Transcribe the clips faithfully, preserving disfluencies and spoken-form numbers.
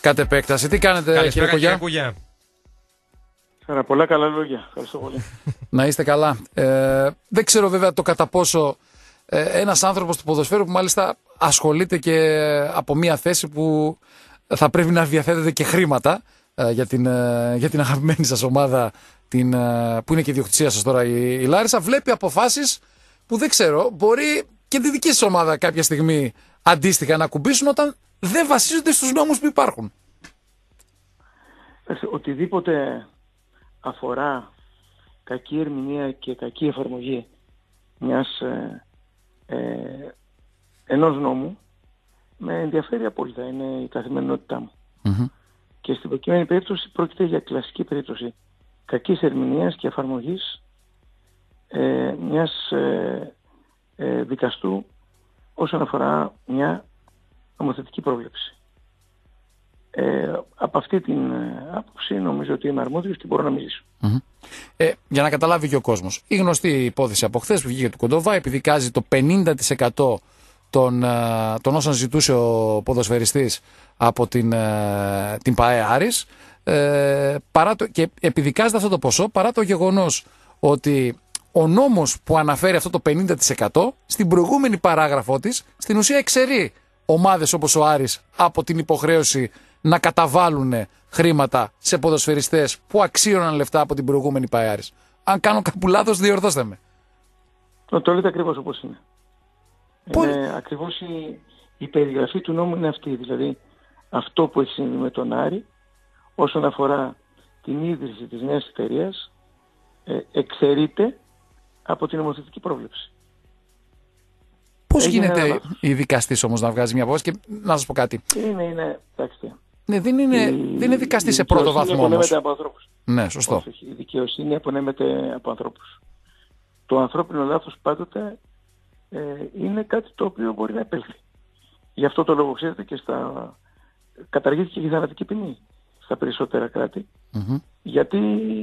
Κατ' επέκταση. Τι κάνετε, κύριε Κουγιά? Πάρα πολλά καλά λόγια. Ευχαριστώ πολύ. Να είστε καλά. Ε, δεν ξέρω βέβαια το κατά πόσο ε, ένας άνθρωπος του ποδοσφαίρου που μάλιστα ασχολείται και από μια θέση που θα πρέπει να διαθέτεται και χρήματα ε, για, την, ε, για την αγαπημένη σας ομάδα, την, ε, που είναι και η ιδιοκτησία σας τώρα, η, η Λάρισα, βλέπει αποφάσεις που δεν ξέρω, μπορεί και τη δική σας ομάδα κάποια στιγμή αντίστοιχα να κουμπίσουν όταν δεν βασίζονται στους νόμους που υπάρχουν. Οτιδήποτε αφορά κακή ερμηνεία και κακή εφαρμογή μιας ε, ε, ενός νόμου με ενδιαφέρει απόλυτα, είναι η καθημερινότητά μου. Mm-hmm. Και στην προκειμένη περίπτωση πρόκειται για κλασική περίπτωση κακής ερμηνείας και εφαρμογής ε, μιας ε, ε, δικαστού όσον αφορά μια νομοθετική πρόβλεψη. Ε, από αυτή την άποψη νομίζω ότι είμαι αρμόδιος και μπορώ να μιλήσω. Mm-hmm. Ε, για να καταλάβει και ο κόσμος, η γνωστή υπόθεση από χθες που βγήκε του Κοντοβά επιδικάζει το πενήντα τοις εκατό των, των όσων ζητούσε ο ποδοσφαιριστής από την, την ΠΑΕ Άρης ε, παρά το, και επιδικάζεται αυτό το ποσό παρά το γεγονός ότι ο νόμος που αναφέρει αυτό το πενήντα τοις εκατό στην προηγούμενη παράγραφό της στην ουσία εξαιρεί ομάδες όπως ο Άρης από την υποχρέωση να καταβάλουν χρήματα σε ποδοσφαιριστές που αξίωναν λεφτά από την προηγούμενη ΠΑΕ Άρης. Αν κάνω κάπου λάθος, διορθώστε με. Το, το λέτε ακριβώς όπως είναι. Πολύ... είναι ακριβώς η, η περιγραφή του νόμου είναι αυτή. Δηλαδή αυτό που έχει συμβεί με τον Άρη όσον αφορά την ίδρυση της νέας εταιρείας ε, εξαιρείται από την νομοθετική πρόβλεψη. Πώς γίνεται η δικαστής όμως να βγάζει μια απόφαση και να σας πω κάτι. Είναι, είναι, εντάξει. Ναι, δεν είναι, η, δεν είναι δικαστή σε πρώτο βαθμό όμως. Από ανθρώπους. Ναι, σωστό. Όχι, η δικαιοσύνη απονέμεται από ανθρώπους. Το ανθρώπινο λάθος πάντοτε ε, είναι κάτι το οποίο μπορεί να επέλθει. Γι' αυτό το λόγο ξέρετε και στα... καταργήθηκε και η θανατική ποινή στα περισσότερα κράτη. Mm-hmm. Γιατί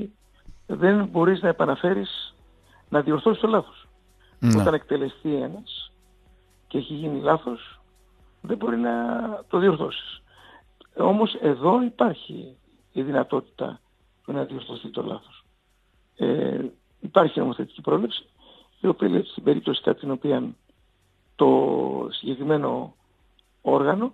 δεν μπορείς να επαναφέρεις, να διορθώσεις το λάθος. Mm-hmm. Όταν εκτελεστεί ένας και έχει γίνει λάθος, δεν μπορεί να το διορθώσεις. Όμως εδώ υπάρχει η δυνατότητα να διορθωθεί το λάθος. Ε, υπάρχει νομοθετική πρόβλεψη, η οποία λέει στην περίπτωση κατά την οποία το συγκεκριμένο όργανο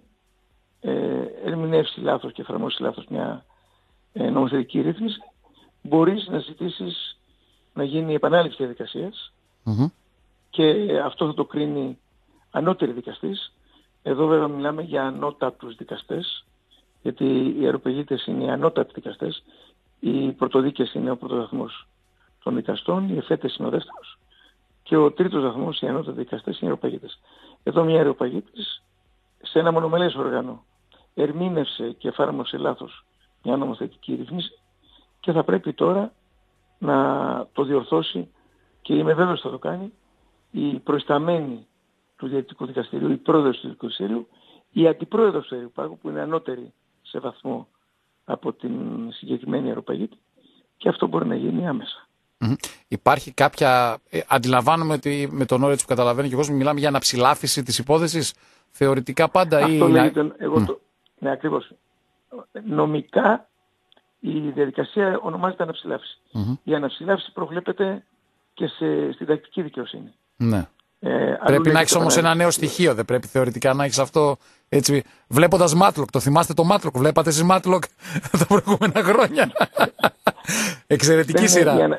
ε, ερμηνεύσει λάθος και εφαρμόσει λάθος μια ε, νομοθετική ρύθμιση, μπορείς να ζητήσεις να γίνει η επανάληψη διαδικασίας mm-hmm. και αυτό θα το κρίνει ανώτερη δικαστής. Εδώ βέβαια μιλάμε για ανώτατους δικαστές, γιατί οι αεροπαγίτες είναι οι ανώτατοι δικαστές, οι πρωτοδίκες είναι ο πρώτος βαθμός των δικαστών, οι εφέτες είναι ο δεύτερος και ο τρίτος βαθμός, οι ανώτατοι δικαστές, είναι οι αεροπαγίτες. Εδώ μια αεροπαγίτης σε ένα μονομελές όργανο ερμήνευσε και εφάρμοσε λάθος μια νομοθετική ρύθμιση και θα πρέπει τώρα να το διορθώσει και είμαι βέβαιος θα το κάνει η προϊσταμένη του Διαιτητικού Δικαστηρίου, η πρόεδρος του Διαιτητικού Δικαστηρίου, η αντιπρόεδρος του Αεροπάγου που είναι ανώτερη σε βαθμό από την συγκεκριμένη αεροπαγίτη και αυτό μπορεί να γίνει άμεσα. Mm-hmm. Υπάρχει κάποια... Ε, αντιλαμβάνομαι ότι με τον όρο που καταλαβαίνει και ο κόσμος μιλάμε για αναψηλάφιση της υπόθεσης θεωρητικά πάντα αυτό ή... λέγεται, εγώ mm. το... Ναι, ακριβώς. Νομικά η διαδικασία ονομάζεται αναψηλάφιση. Mm-hmm. Η αναψηλάφιση προβλέπεται και σε... στην τακτική δικαιοσύνη. Ναι. Ε, πρέπει να έχεις όμως ένα νέο στοιχείο, δεν πρέπει θεωρητικά να έχεις αυτό έτσι. Βλέποντας Matlock, το θυμάστε το Matlock, βλέπατε εσείς Matlock τα προηγούμενα χρόνια. Εξαιρετική σειρά. Για,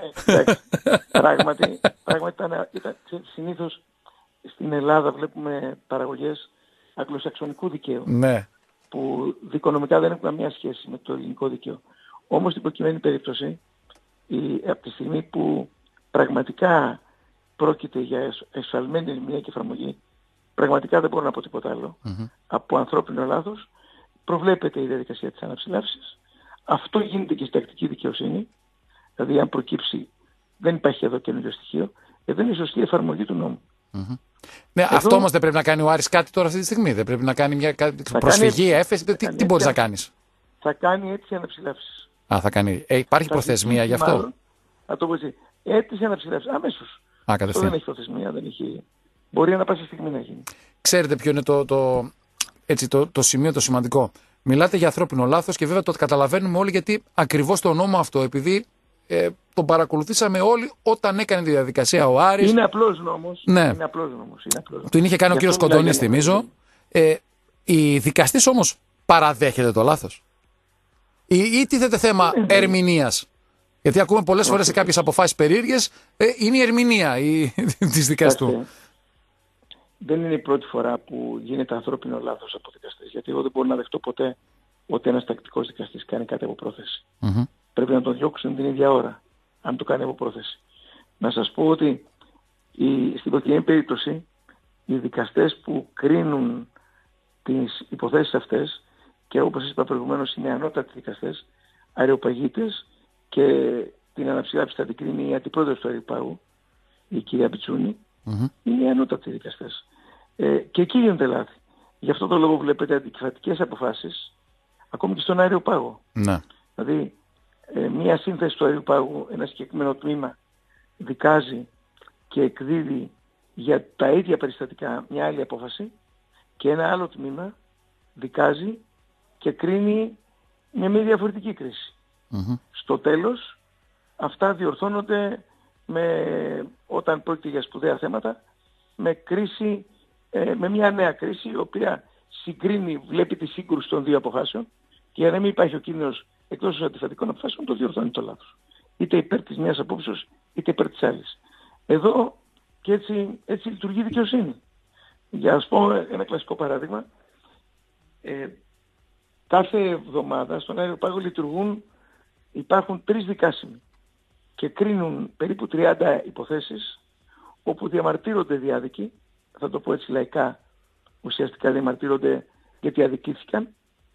πράγματι, πράγματι ήταν, ήταν, συνήθως στην Ελλάδα βλέπουμε παραγωγές αγγλοσαξονικού δικαίου. Ναι. Που δικονομικά δεν έχουν καμία σχέση με το ελληνικό δίκαιο. Όμως στην προκειμένη περίπτωση, η, από τη στιγμή που πραγματικά πρόκειται για εσφαλμένη ερμηνεία και εφαρμογή, πραγματικά δεν μπορώ να πω τίποτα άλλο. Mm-hmm. Από ανθρώπινο λάθος προβλέπεται η διαδικασία της αναψηλάφισης. Αυτό γίνεται και στην τακτική δικαιοσύνη. Δηλαδή αν προκύψει, δεν υπάρχει εδώ καινούριο στοιχείο, εδώ είναι η σωστή εφαρμογή του νόμου. Mm-hmm. Ναι, εδώ... αυτό όμως δεν πρέπει να κάνει ο Άρης κάτι τώρα αυτή τη στιγμή. Δεν πρέπει να κάνει μια προσφυγή, κάνει... έφεση. Τι, τι, τι μπορείς να κάνεις. Θα κάνει αίτηση αναψηλάφισης. Α, θα κάνει. Ε, υπάρχει θα προθεσμία γι' αυτό. Μάλλον, θα το πω έτσι. Αίτηση αναψηλάφισης. Αμέσως. Α, αυτό δεν έχει προθεσμία, δεν έχει... Μπορεί να πάσα στιγμή να γίνει. Ξέρετε ποιο είναι το, το, έτσι, το, το σημείο το σημαντικό. Μιλάτε για ανθρώπινο λάθος και βέβαια το καταλαβαίνουμε όλοι, γιατί ακριβώς το νόμο αυτό, επειδή ε, τον παρακολουθήσαμε όλοι όταν έκανε τη διαδικασία ο Άρης. Είναι απλός νόμος. Ναι. Είναι απλός νόμος. Είναι απλός. Τον είχε κάνει ο κύριος Κοντώνης, θυμίζω. Ε, η δικαστής όμως παραδέχεται το λάθος. Ή, ή τίθεται θέμα ναι, ερμηνείας. Γιατί ακούμε πολλές φορές σε κάποιες αποφάσεις περίεργες, ε, είναι η ερμηνεία η, της δικαστού. Δεν είναι η πρώτη φορά που γίνεται ανθρώπινο λάθος από δικαστές. Γιατί εγώ δεν μπορώ να δεχτώ ποτέ ότι ένας τακτικός δικαστής κάνει κάτι από πρόθεση. Mm-hmm. Πρέπει να τον διώξουν την ίδια ώρα, αν το κάνει από πρόθεση. Να σας πω ότι η, στην προκειμένη περίπτωση οι δικαστές που κρίνουν τις υποθέσεις αυτές, και όπως είπα προηγουμένως είναι ανώτατοι δικαστές, αρεοπαγίτες, και την αναψηλάψη θα την κρίνει η αντιπρόεδρος του Αριοπάγου, η κυρία Πιτσούνη, mm-hmm. είναι οι ανώτατοι δικαστές. Ε, και εκεί γίνονται λάθη. Γι' αυτό το λόγο βλέπετε αντικυφατικές αποφάσεις ακόμη και στον Αριοπάγο. Ναι. Δηλαδή, ε, μία σύνθεση του Αριοπάγου, ένα συγκεκριμένο τμήμα, δικάζει και εκδίδει για τα ίδια περιστατικά μια άλλη απόφαση, και ένα άλλο τμήμα δικάζει και κρίνει με μια διαφορετική κρίση. Mm-hmm. Στο τέλος, αυτά διορθώνονται με, όταν πρόκειται για σπουδαία θέματα, με κρίση, ε, με μια νέα κρίση, η οποία συγκρίνει, βλέπει τη σύγκρουση των δύο αποφάσεων, και για να μην υπάρχει ο κίνδυνος εκτός των αντιφατικών αποφάσεων, το διορθώνει το λάθος. Είτε υπέρ της μιας απόψεως, είτε υπέρ της άλλης. Εδώ και έτσι, έτσι λειτουργεί η δικαιοσύνη. Για να σας πω ένα κλασικό παράδειγμα, ε, κάθε εβδομάδα στον Αριοπάγο λειτουργούν, υπάρχουν τρεις δικάσιμοι και κρίνουν περίπου τριάντα υποθέσεις, όπου διαμαρτύρονται διάδικοι, θα το πω έτσι λαϊκά, ουσιαστικά διαμαρτύρονται γιατί αδικήθηκαν.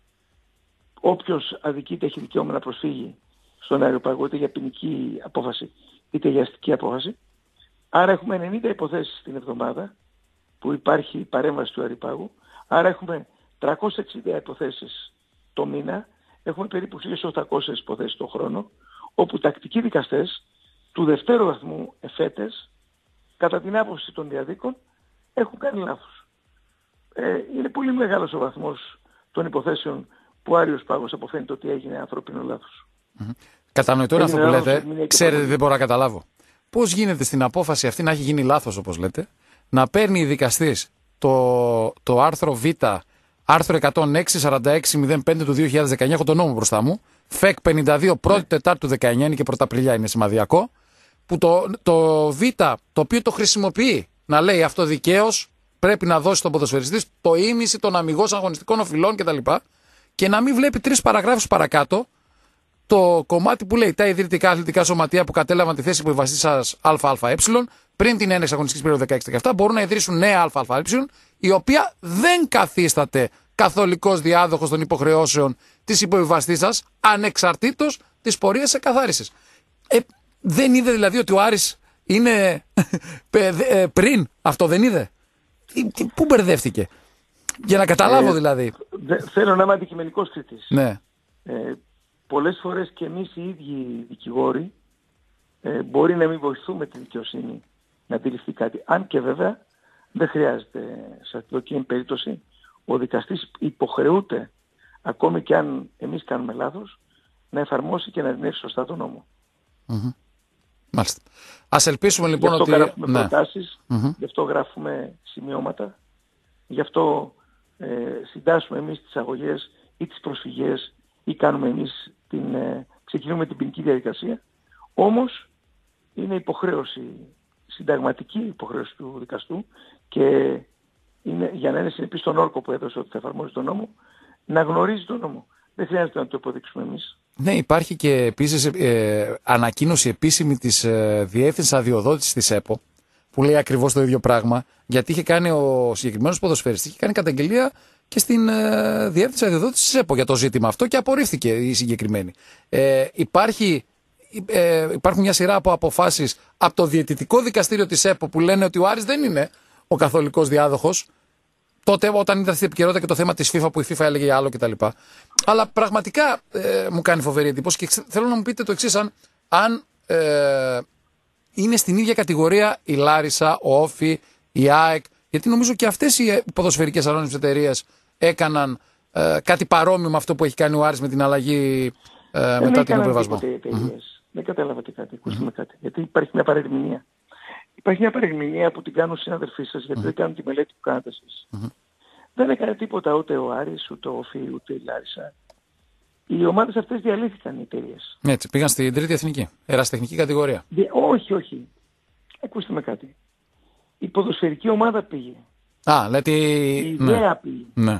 Όποιος αδικείται έχει δικαίωμα να προσφύγει στον Αριοπάγο, είτε για ποινική απόφαση είτε για αστική απόφαση. Άρα έχουμε ενενήντα υποθέσεις την εβδομάδα που υπάρχει παρέμβαση του Αριοπάγου. Άρα έχουμε τριακόσιες εξήντα υποθέσεις το μήνα, έχουμε περίπου χίλιες οκτακόσιες υποθέσεις το χρόνο, όπου τακτικοί δικαστές του δευτέρου βαθμού εφέτες, κατά την άποψη των διαδίκων, έχουν κάνει λάθος. Ε, είναι πολύ μεγάλος ο βαθμός των υποθέσεων που ο Άριος Πάγος αποφαίνεται ότι έγινε ανθρώπινο λάθος. Mm-hmm. Κατανοητό είναι αυτό που λέτε. Ξέρετε, δεν μπορώ να καταλάβω. Πώς γίνεται στην απόφαση αυτή να έχει γίνει λάθος, όπως λέτε, να παίρνει η δικαστής το, το άρθρο Β, άρθρο εκατόν έξι σαράντα έξι μηδέν πέντε του δύο χιλιάδες δεκαεννιά, έχω τον νόμο μπροστά μου, ΦΕΚ πενήντα δύο πρώτη Τετάρτου δεκαεννιά, είναι και πρωταπριλιά, είναι σημαδιακό, που το, το Β, το οποίο το χρησιμοποιεί να λέει αυτό δικαίως πρέπει να δώσει στον ποδοσφαιριστή το ήμιση των αμιγώς αγωνιστικών οφειλών κτλ. Και να μην βλέπει τρεις παραγράφους παρακάτω το κομμάτι που λέει τα ιδρυτικά αθλητικά σωματεία που κατέλαβαν τη θέση υποβιβαστή σας ΑΑΕ πριν την έναρξη αγωνιστικής περίοδου δεκαέξι δεκαεπτά μπορούν να ιδρύσουν νέα ΑΑΕ, η οποία δεν καθίσταται καθολικός διάδοχος των υποχρεώσεων της υποβιβαστής σας, ανεξαρτήτως της πορείας εκαθάρισης. Ε, δεν είδε δηλαδή ότι ο Άρης είναι πριν αυτό, δεν είδε? Πού μπερδεύτηκε? Για να καταλάβω δηλαδή. Ε, θέλω να είμαι αντικειμενικός κριτής. Ναι. Ε, πολλές φορές και εμείς οι ίδιοι δικηγόροι ε, μπορεί να μην βοηθούμε τη δικαιοσύνη να αντιληφθεί κάτι. Αν και βέβαια δεν χρειάζεται σε αυτή την περίπτωση ο δικαστής υποχρεούται, ακόμη και αν εμείς κάνουμε λάθος, να εφαρμόσει και να ερμηνεύσει σωστά τον νόμο. Mm-hmm. Μάλιστα. Ας ελπίσουμε λοιπόν γι' αυτό ότι... γράφουμε ναι. προτάσεις, mm-hmm. γι' αυτό γράφουμε σημειώματα, γι' αυτό ε, συντάσσουμε εμείς τις αγωγές ή τις προσφυγές ή κάνουμε εμείς την, ε, ξεκινούμε την ποινική διαδικασία. Όμως είναι υποχρέωση, συνταγματική υποχρέωση του δικαστού, και είναι, για να είναι συνεπής στον όρκο που έδωσε ότι θα εφαρμόζει τον νόμο, να γνωρίζει τον νόμο. Δεν χρειάζεται να το υποδείξουμε εμείς. Ναι, υπάρχει και επίσης ε, ανακοίνωση επίσημη της ε, Διεύθυνσης Αδειοδότησης της ΕΠΟ, που λέει ακριβώς το ίδιο πράγμα, γιατί είχε κάνει ο συγκεκριμένος ποδοσφαιριστής, είχε κάνει καταγγελία και στην ε, Διεύθυνση Αδειοδότησης της ΕΠΟ για το ζήτημα αυτό και απορρίφθηκε η συγκεκριμένη. Ε, υπάρχει, ε, υπάρχουν μια σειρά από αποφάσεις από το Διαιτητικό Δικαστήριο της ΕΠΟ που λένε ότι ο Άρης δεν είναι ο καθολικός διάδοχος. Τότε όταν ήταν στην επικαιρότητα και το θέμα της FIFA που η FIFA έλεγε άλλο κτλ. Αλλά πραγματικά ε, μου κάνει φοβερή εντύπωση και θέλω να μου πείτε το εξής, αν, αν ε, είναι στην ίδια κατηγορία η Λάρισα, ο Όφι, η ΑΕΚ, γιατί νομίζω και αυτές οι ποδοσφαιρικές ανώνυμες εταιρείες έκαναν ε, κάτι παρόμοιο με αυτό που έχει κάνει ο Άρης με την αλλαγή ε, μετά την υποβιβασμό. Mm-hmm. Δεν κατάλαβα τι κάτι, ακούστε mm-hmm. κάτι. Γιατί υπάρχει μια παρερμηνία. Υπάρχει μια παρερμηνία που την κάνουν συναδελφοί σας, γιατί mm-hmm. δεν κάνουν τη μελέτη που κάνετε εσείς. Mm-hmm. Δεν έκανε τίποτα ούτε ο Άρης, ούτε ο Όφη, ούτε η Λάρισα. Οι ομάδες αυτές διαλύθηκαν οι εταιρείες. Έτσι, πήγαν στην τρίτη εθνική, ερασιτεχνική κατηγορία. Δι... Όχι, όχι. Ακούστε με κάτι. Η ποδοσφαιρική ομάδα πήγε. Α, λέτε... Η ιδέα ναι. πήγε. Ναι.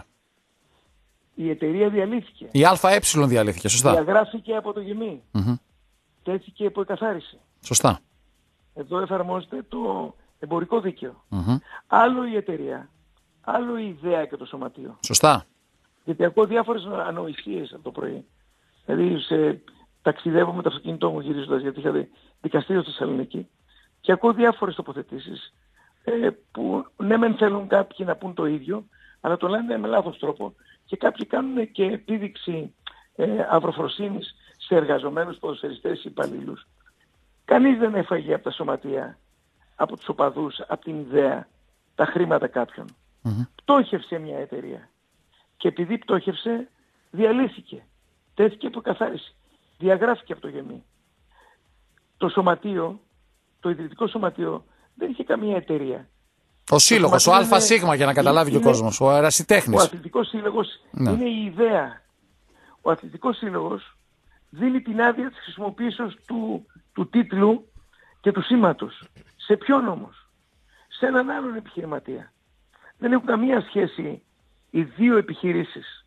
Η εταιρεία διαλύθηκε. Η ΑΕ διαλύθηκε, σωστά. Διαγράφηκε από το γεμί. Mm-hmm. Τέθηκε υπό εκαθάριση. Σωστά. Εδώ εφαρμόζεται το εμπορικό δίκαιο. Mm-hmm. Άλλο η εταιρεία, άλλο η ιδέα και το σωματείο. Σωστά. Γιατί ακούω διάφορες ανοησίες από το πρωί. Δηλαδή σε... ταξιδεύω με το αυτοκίνητό μου γυρίζοντας, γιατί είχα δικαστήριο στη Θεσσαλονίκη, και ακούω διάφορες τοποθετήσεις ε, που ναι μεν θέλουν κάποιοι να πούν το ίδιο, αλλά το λένε με λάθος τρόπο, και κάποιοι κάνουν και επίδειξη ε, αυροφροσύνης σε εργαζομένους ποδοσφαιριστές ή υπαλλήλους. Κανείς δεν έφαγε από τα σωματεία, από τους οπαδούς, από την ιδέα, τα χρήματα κάποιων. Mm-hmm. Πτώχευσε μια εταιρεία. Και επειδή πτώχευσε, διαλύθηκε. Τέθηκε υπό καθάριση. Διαγράφηκε από το γεμί. Το σωματείο, το ιδρυτικό σωματείο, δεν είχε καμία εταιρεία. Ο σύλλογος, ο ΑΣ για να καταλάβει και ο κόσμος, ο ερασιτέχνης. Ο αθλητικός σύλλογος ναι. είναι η ιδέα. Ο αθλητικός σύλλογος δίνει την άδεια της χρησιμοποίησης του, του τίτλου και του σήματος. Σε ποιον όμως? Σε έναν άλλον επιχειρηματία. Δεν έχουν καμία σχέση οι δύο επιχειρήσεις.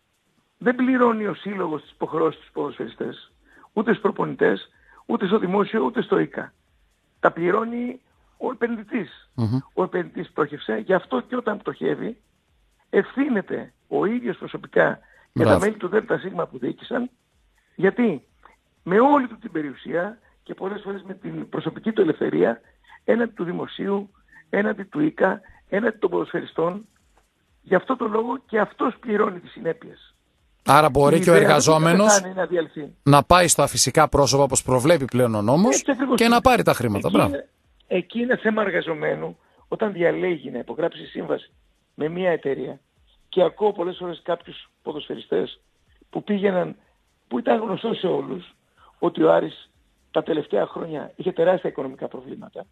Δεν πληρώνει ο σύλλογος τις υποχρεώσεις στους ποδοσφαιριστές, ούτε στους προπονητές, ούτε στο δημόσιο, ούτε στο ΙΚΑ. Τα πληρώνει ο επενδυτής. Mm-hmm. Ο επενδυτής πτώχευσε, γι' αυτό και όταν πτωχεύει ευθύνεται ο ίδιος προσωπικά για τα μέλη του ΔΣ που διοίκησαν, γιατί με όλη του την περιουσία και πολλές φορές με την προσωπική του ελευθερία έναντι του δημοσίου, έναντι του ΙΚΑ, έναντι των ποδοσφαιριστών, γι' αυτό το λόγο και αυτός πληρώνει τις συνέπειες. Άρα μπορεί και ο εργαζόμενος να, να πάει στα φυσικά πρόσωπα όπως προβλέπει πλέον ο νόμος και να πάρει τα χρήματα. Εκεί είναι, εκεί είναι θέμα εργαζομένου όταν διαλέγει να υπογράψει σύμβαση με μια εταιρεία, και ακούω πολλές φορές κάποιους ποδοσφαιριστές που πήγαιναν, που ήταν γνωστό σε όλους ότι ο Άρης τα τελευταία χρόνια είχε τεράστια οικονομικά προβλήματα.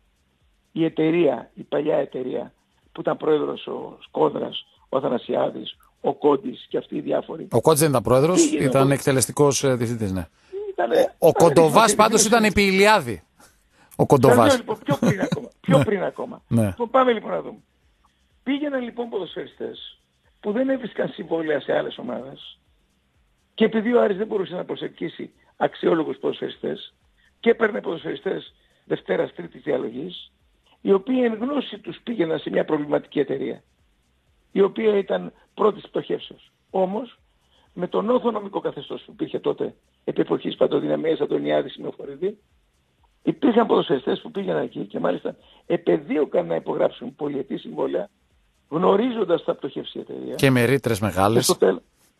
Η εταιρεία, η παλιά εταιρεία που ήταν πρόεδρος ο Σκόδρας, ο Αθανασιάδης, ο Κόντης και αυτοί οι διάφοροι. Ο Κόντης δεν ήταν πρόεδρος, Πήγαινε ήταν ο... εκτελεστικός διευθυντής, ναι. Ήτανε... Ο, ο Κοντοβάς πάντως ήταν επί Ηλιάδη. Ο Κοντοβάς. Λοιπόν, πιο πριν ακόμα. Πιο πριν ακόμα. Ναι. Λοιπόν, πάμε λοιπόν να δούμε. Πήγαιναν λοιπόν ποδοσφαιριστές που δεν έβρισκαν συμβόλαια σε άλλες ομάδες, και επειδή ο Άρης δεν μπορούσε να προσελκύσει αξιόλογους ποδοσφαιριστές, και έπαιρνε ποδοσφαιριστές Δευτέρας Τρίτης διαλογής, οι οποίοι εν γνώση τους πήγαιναν σε μια προβληματική εταιρεία, η οποία ήταν πρώτης πτωχεύσεως. Όμως, με τον όρθιο νομικό καθεστώς που υπήρχε τότε, επί εποχής Παντοδυναμίας Αντωνιάδη Σημειοφορηδή, υπήρχαν ποδοσφαιριστές που πήγαιναν εκεί και μάλιστα επεδίωκαν να υπογράψουν πολυετή συμβόλαια, γνωρίζοντας τα πτωχεύσει η εταιρεία. Και με ρήτρες μεγάλες. Και στο, τέλ...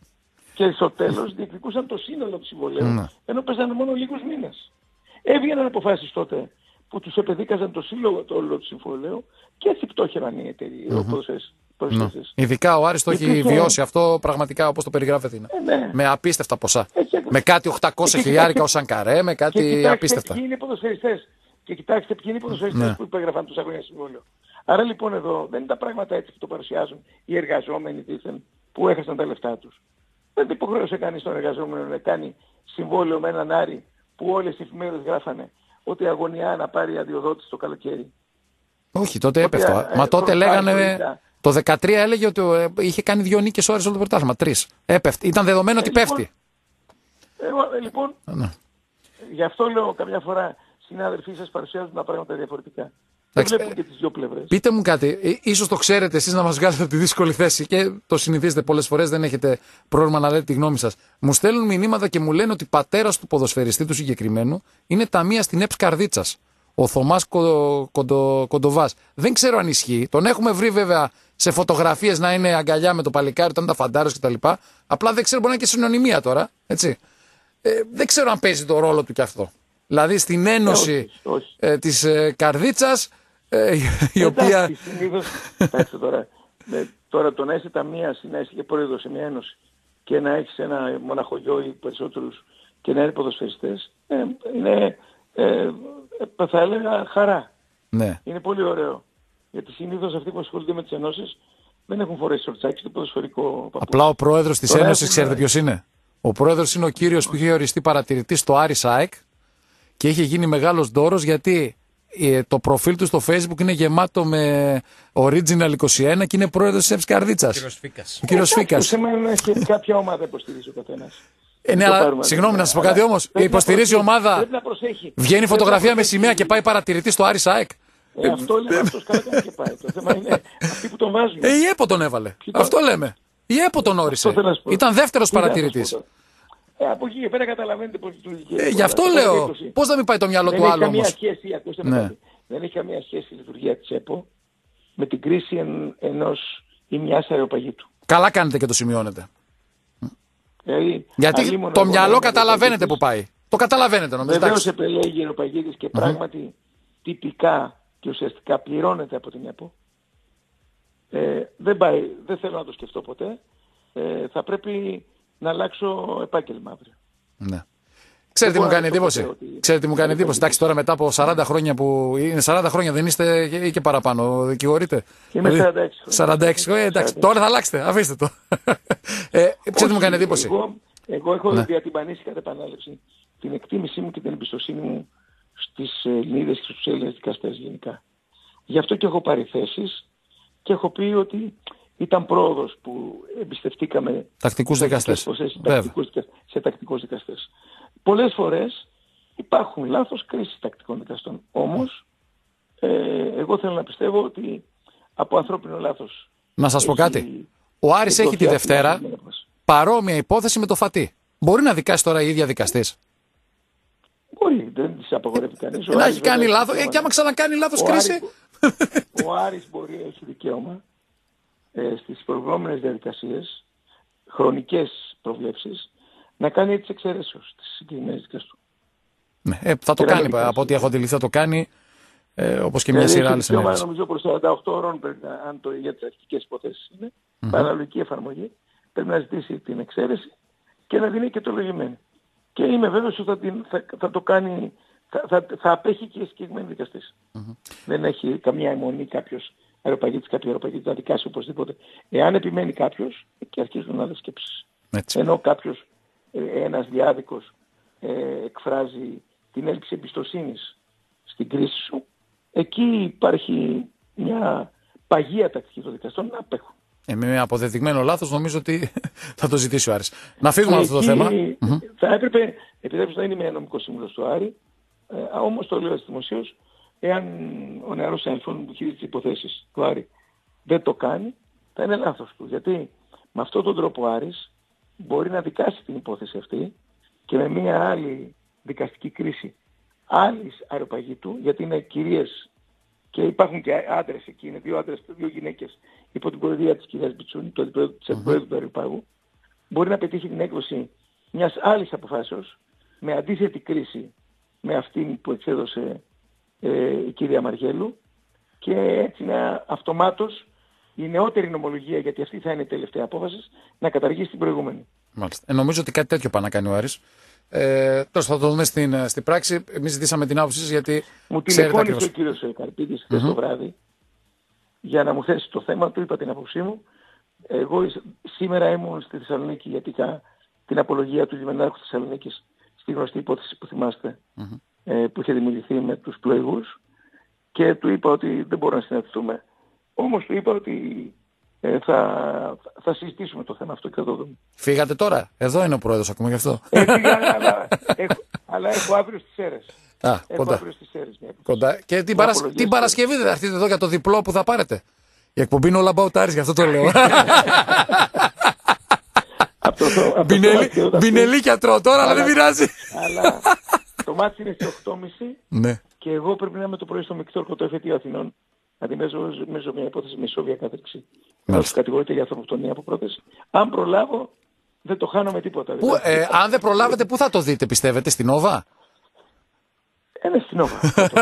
και στο τέλος διεκδικούσαν το σύνολο του συμβολέου, mm. ενώ παίζανε μόνο λίγους μήνες. Έβγαιναν αποφάσεις τότε που τους επεδίκαζαν το σύλλογο το όλο του συμβολέου και έτσι πτώχευαν οι εταιρείες. Mm-hmm. Mm. Ειδικά ο Άρης το έχει υπήρχε... βιώσει αυτό πραγματικά όπως το περιγράφεται. Είναι. Ε, ναι. Με απίστευτα ποσά. Έτσι, με κάτι οκτακόσια χιλιάρικα ο Σανκαρέ, με κάτι και κοιτάξτε απίστευτα. Ποιοι είναι οι ποδοσφαιριστές. Και κοιτάξτε ποιοι είναι οι ποδοσφαιριστές ναι. που υπέγραφαν τόσα χρόνια συμβόλαιο. Άρα λοιπόν εδώ δεν είναι τα πράγματα έτσι που το παρουσιάζουν οι εργαζόμενοι δίθεν που έχασαν τα λεφτά τους. Δεν υποχρέωσε κανείς τον εργαζόμενο να κάνει συμβόλαιο με έναν Άρη που όλες οι εφημερίδες γράφανε ότι αγωνιά να πάρει αδειοδότηση το καλοκαίρι. Όχι, τότε έπεφτε. Ε, Μα τότε λέγανε. Το δεκατρία έλεγε ότι είχε κάνει δύο νίκες ώρες όλο το πρωτάθλημα. Τρεις. Έπεφτε. Ήταν δεδομένο ε, ότι λοιπόν, πέφτει. Ε, λοιπόν, ναι. Γι' αυτό λέω καμιά φορά συνάδελφοί σας παρουσιάζουν τα πράγματα διαφορετικά. Δεν βλέπουν και τις δύο πλευρές. Πείτε μου κάτι, ίσως το ξέρετε εσείς να μας βγάλετε από τη δύσκολη θέση και το συνηθίζετε πολλές φορές, δεν έχετε πρόβλημα να λέτε τη γνώμη σας. Μου στέλνουν μηνύματα και μου λένε ότι πατέρας του ποδοσφαιριστή του συγκεκριμένου είναι ταμεία στην ΕΠΣ Καρδίτσας. Ο Θωμάς Κοντο, Κοντο, Κοντοβάς. Δεν ξέρω αν ισχύει. Τον έχουμε βρει βέβαια σε φωτογραφίες να είναι αγκαλιά με το παλικάρι όταν ήταν φαντάρος κτλ. Απλά δεν ξέρω, μπορεί να είναι και συνωνυμία τώρα. Έτσι. Ε, δεν ξέρω αν παίζει το ρόλο του κι αυτό. Δηλαδή στην ένωση ε, όχι, όχι. Ε, της ε, Καρδίτσας. Ε, η οποία... Εντάξει, συνήθως, εντάξει, τώρα, ε, τώρα το να είσαι ταμείας ή να είσαι και πρόεδρος σε μια ένωση και να έχεις ένα μοναχογιό ή περισσότερους και να είναι ποδοσφαιριστές, ε, είναι, ε, θα έλεγα, χαρά. Ναι. Είναι πολύ ωραίο. Γιατί συνήθως αυτοί που ασχολούνται με τις ενώσεις δεν έχουν φορέσει σορτσάκι στο ποδοσφαιρικό παππού. Απλά ο πρόεδρος της Ένωσης, έχουμε... ξέρετε ποιος είναι? Ο πρόεδρος είναι ο κύριος που είχε οριστεί παρατηρητής στο Άρης ΑΕΚ και είχε γίνει μεγάλος ντόρος γιατί το προφίλ του στο Facebook είναι γεμάτο με original είκοσι ένα και είναι πρόεδρος της ΕΠΣ Καρδίτσας. Ο κύριος Φίκας. Ο κύριος Φίκας. Το θέμα είναι και κάποια ομάδα υποστηρίζει ο καθένας. Ε, ναι, αλλά συγγνώμη να σας πω κάτι όμως. Υποστηρίζει η ομάδα. Βγαίνει φωτογραφία με σημαία και πάει παρατηρητή στο Άρης ΑΕΚ. Ε, αυτό λέμε, αυτός καλά κάνει και πάει. Το θέμα είναι αυτοί που τον βάζουν. Ε, η ΕΠΟ τον έβαλε. Αυτό λέμε. Η ΕΠΟ τον όρισε. Ήταν δεύτερος παρατηρητής. Ε, από εκεί και πέρα καταλαβαίνετε πώς λειτουργεί. Ε, γι' αυτό λέω. Πώς να μην πάει το μυαλό του άλλου όμως. Σχέση, ακούστε ναι. Δεν έχει καμία σχέση η λειτουργία της ΕΠΟ με την κρίση εν, ενός ή μιας αεροπαγήτου. Καλά κάνετε και το σημειώνετε. Δηλαδή, γιατί το μυαλό καταλαβαίνετε που πάει. Το καταλαβαίνετε νομίζω. Βεβαίως επελέγει αεροπαγήτης και mm-hmm. πράγματι τυπικά και ουσιαστικά πληρώνεται από την ΕΠΟ. Ε, δεν πάει, δεν θέλω να το σκεφτώ ποτέ. Ε, θα πρέπει να αλλάξω επάγγελμα αύριο. Ναι. Ξέρετε τι μου κάνει εντύπωση. Ότι... Ξέρετε τι μου κάνει εντύπωση. Εντάξει, τώρα μετά από σαράντα χρόνια που. Είναι σαράντα χρόνια, δεν είστε ή και παραπάνω, δικηγορείτε. Είμαι σαράντα έξι χρόνια. σαράντα έξι χρόνια, εντάξει. Τώρα θα αλλάξετε, αφήστε το. ε, ξέρετε τι μου κάνει εντύπωση. Εγώ, εγώ έχω ναι. διατυμπανίσει κατά επανάληψη την εκτίμησή μου και την εμπιστοσύνη μου στις Ελληνίδες και στους Έλληνες δικαστές γενικά. Γι' αυτό και έχω πάρει θέσεις και έχω πει ότι ήταν πρόοδος που εμπιστευτήκαμε τακτικούς δικαστές. σε τακτικούς δικαστές. Πολλές φορές υπάρχουν λάθος κρίσεις τακτικών δικαστών. Όμως, ε, εγώ θέλω να πιστεύω ότι από ανθρώπινο λάθος... Να σας πω κάτι. Ο Άρης έχει τη Δευτέρα παρόμοια υπόθεση με το Φατί. Μπορεί να δικάσει τώρα η ίδια δικαστής? Μπορεί, δεν της απαγορεύει κανείς. Να έχει κάνει λάθος, ε, και άμα ξανακάνει λάθος ο κρίση... Άρης, ο Άρης μπορεί, έχει δικαίωμα ε, στις προηγούμενες διαδικασίες, χρονικές προβλέψεις, να κάνει τις εξαιρέσεις στις συγκεκριμένες δικές του. Ναι, ε, θα το και κάνει, από ό,τι έχω αντιληφθεί θα το κάνει, ε, όπως και μια σειρά άλλες ενέργειες. Νομίζω προς σαράντα οκτώ ώρων, αν το για τις αρχικές υποθέσεις είναι, mm-hmm. παραλογική εφαρμογή, πρέπει να ζητήσει την εξαίρεση και να δίνει και το λογημένο. Και είμαι βέβαιος ότι θα, την, θα, θα το κάνει, θα, θα, θα απέχει και η συγκεκριμένη δικαστής. Mm-hmm. Δεν έχει καμία αιμονή κάποιος αεροπαγίτης, κάποιο αεροπαγίτη να δικάσει οπωσδήποτε. Εάν επιμένει κάποιος, και αρχίζουν άλλες σκέψεις. Έτσι. Ενώ κάποιος, ένας διάδικος, ε, εκφράζει την έλλειψη εμπιστοσύνης στην κρίση σου, εκεί υπάρχει μια παγία τακτική των δικαστών να απέχουν. Ε, με αποδεδειγμένο λάθος νομίζω ότι θα το ζητήσει ο Άρης. Να φύγουμε από αυτό το θέμα. Θα έπρεπε, επιτρέψτε να είναι με νομικό σύμβουλο του Άρη, ε, όμως το λέω δημοσίως, εάν ο νεαρός αδελφόν που χειρίζει τις υποθέσεις του Άρη δεν το κάνει, θα είναι λάθος του. Γιατί με αυτόν τον τρόπο ο Άρης μπορεί να δικάσει την υπόθεση αυτή και με μια άλλη δικαστική κρίση άλλης αεροπαγήτου, γιατί είναι κυρίες και υπάρχουν και άντρες εκεί, είναι δύο άντρες και δύο γυναίκες υπό την προεδρία της κυρίας Μπιτσούνη, του αντιπρόεδρου της αντιπρόεδρου του Αεροπάγου, μπορεί να πετύχει την έκδοση μιας άλλης αποφάσεως με αντίθετη κρίση με αυτήν που εξέδωσε ε, η κυρία Μαργέλου και έτσι να αυτομάτως η νεότερη νομολογία, γιατί αυτή θα είναι η τελευταία απόφαση, να καταργήσει την προηγούμενη. Μάλιστα. Ε, νομίζω ότι κάτι τέτοιο πάει να κάνει ο Άρης. Ε, τώρα θα το δούμε στην, στην πράξη. Εμείς ζητήσαμε την άποψή σας γιατί. Μου τηλεφώνησε ο κύριος Καρπίδης χθες mm-hmm. το βράδυ για να μου θέσει το θέμα του, είπα την άποψή μου. Εγώ σήμερα ήμουν στη Θεσσαλονίκη γιατί είχα την απολογία του Λιμενάρχου της Θεσσαλονίκης στη γνωστή υπόθεση που θυμάστε mm-hmm. ε, που είχε δημιουργηθεί με τους πλοηγούς και του είπα ότι δεν μπορούμε να συναντηθούμε. Όμως του είπα ότι ε, θα, θα συζητήσουμε το θέμα αυτό και θα το δούμε. Φύγατε τώρα. Εδώ είναι ο πρόεδρος ακόμα γι' αυτό. Ε, φύγα, αλλά, έχω, αλλά έχω αύριο στις Σέρρες. Α, έχω κοντά. αύριο στις Σέρρες. Κοντά. Και την, παρασ... την Παρασκευή δεν θα έρθετε εδώ για το διπλό που θα πάρετε. Η εκπομπή είναι όλα about Άρης, γι' αυτό το λέω. Μπινελίκια τρώω τώρα, αλλά δεν πειράζει. Αλλά το μάτι είναι στις οκτώ και μισή και εγώ πρέπει να είμαι το πρωί στο Μικτόρκο το εφετείο Αθηνών. Αντιμετωπίζω μια υπόθεση με ισόβια κάθεξη. Να τους κατηγορείται για ανθρωποκτονία από πρόταση. Αν προλάβω, δεν το χάνω με τίποτα. Που, ε, αν δεν προλάβετε, πού θα το δείτε, πιστεύετε, στην Όβα? Ένα στην Νόβα.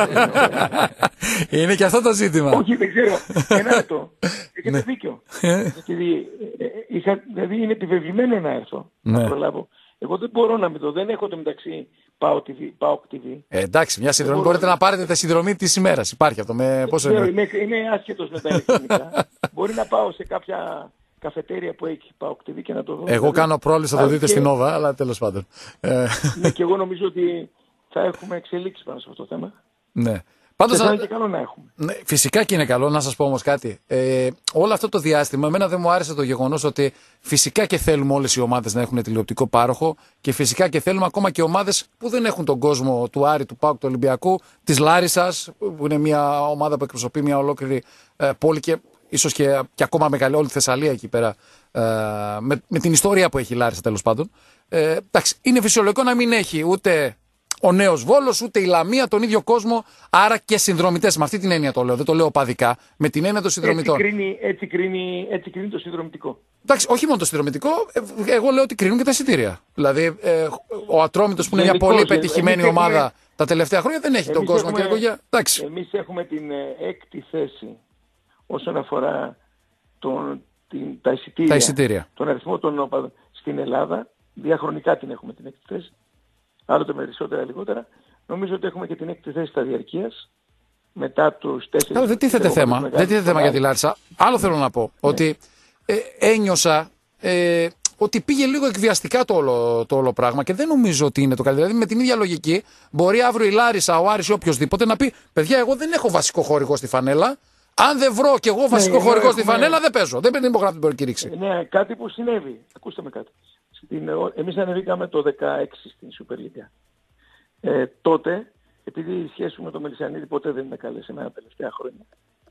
Είναι και αυτό το ζήτημα. Όχι, δεν ξέρω. Ένα λεπτό. Έχετε δίκιο. Δηλαδή, είχα, δηλαδή είναι επιβεβλημένο να έρθω. Να προλάβω. Εγώ δεν μπορώ να με δω. Δεν έχω το μεταξύ ΠΑΟΚ τι βι. τι βι. Ε, εντάξει, μια συνδρομή μπορείτε να πάρετε τη συνδρομή της ημέρας. Υπάρχει αυτό. Με πόσο είναι. Είμαι, είμαι άσχετος με τα ηλεκτρονικά. Μπορεί να πάω σε κάποια καφετέρια που έχει ΠΑΟΚ τι βι και να το δω. Εγώ δηλαδή, κάνω πρόληψη, θα το δείτε και... στην Νόβα, αλλά τέλος πάντων. Ναι, και εγώ νομίζω ότι θα έχουμε εξελίξει πάνω σε αυτό το θέμα. Ναι. Πάντως, και θα είναι και καλό να έχουμε. Ναι, φυσικά και είναι καλό, να σας πω όμως κάτι. Ε, όλο αυτό το διάστημα, εμένα δεν μου άρεσε το γεγονός ότι φυσικά και θέλουμε όλες οι ομάδες να έχουν τηλεοπτικό πάροχο και φυσικά και θέλουμε ακόμα και ομάδες που δεν έχουν τον κόσμο του Άρη, του ΠΑΟΚ, του Ολυμπιακού, της Λάρισσας, που είναι μια ομάδα που εκπροσωπεί μια ολόκληρη ε, πόλη και ίσως και, και ακόμα μεγαλύτερη, όλη τη Θεσσαλία εκεί πέρα, ε, με, με την ιστορία που έχει η Λάρισα τέλος πάντων. Ε, εντάξει, είναι φυσιολογικό να μην έχει ούτε ο Νέος Βόλος, ούτε η Λαμία, τον ίδιο κόσμο, άρα και συνδρομητές. Με αυτή την έννοια το λέω, δεν το λέω οπαδικά, με την έννοια των συνδρομητών. Έτσι κρίνει, έτσι κρίνει, έτσι κρίνει το συνδρομητικό. Εντάξει, όχι μόνο το συνδρομητικό, εγώ λέω ότι κρίνουν και τα εισιτήρια. Δηλαδή, ε, ο Ατρόμητος που είναι μια πολύ πετυχημένη ομάδα έχουμε... τα τελευταία χρόνια δεν έχει εμείς τον κόσμο έχουμε... και εγώ. Εντάξει. Εμείς έχουμε την έκτη θέση όσον αφορά τον, την, τα, εισιτήρια, τα εισιτήρια, τον αριθμό των οπαδών στην Ελλάδα. Διαχρονικά την έχουμε την έκτη θέση. Άλλοτε με περισσότερα λιγότερα. Νομίζω ότι έχουμε και την έκτη θέση στα διαρκείας. Μετά τους τέσσερις... Καλά, δεν τίθεται θέμα, δεν τίθεται θέμα για τη Λάρισα. Άλλο θέλω να πω, ναι. ότι ε, ένιωσα ε, ότι πήγε λίγο εκβιαστικά το όλο, το όλο πράγμα και δεν νομίζω ότι είναι το καλύτερο. Δηλαδή με την ίδια λογική μπορεί αύριο η Λάρισα, ο Άρης ή οποιοδήποτε να πει παιδιά, εγώ δεν έχω βασικό χορηγό στη φανέλα. Αν δεν βρω κι εγώ βασικό ναι, χορηγό στη φανέλα, δεν παίζω. Δεν παίρνει υπογράφη την προκήρυξη. Ναι, κάτι που συνέβη. Ακούστε με κάτι. Εμείς ανεβήκαμε το δεκαέξι στην Super League. Ε, τότε, επειδή η σχέση με τον Μελισσανίδη ποτέ δεν είναι καλή σε μένα τα τελευταία χρόνια,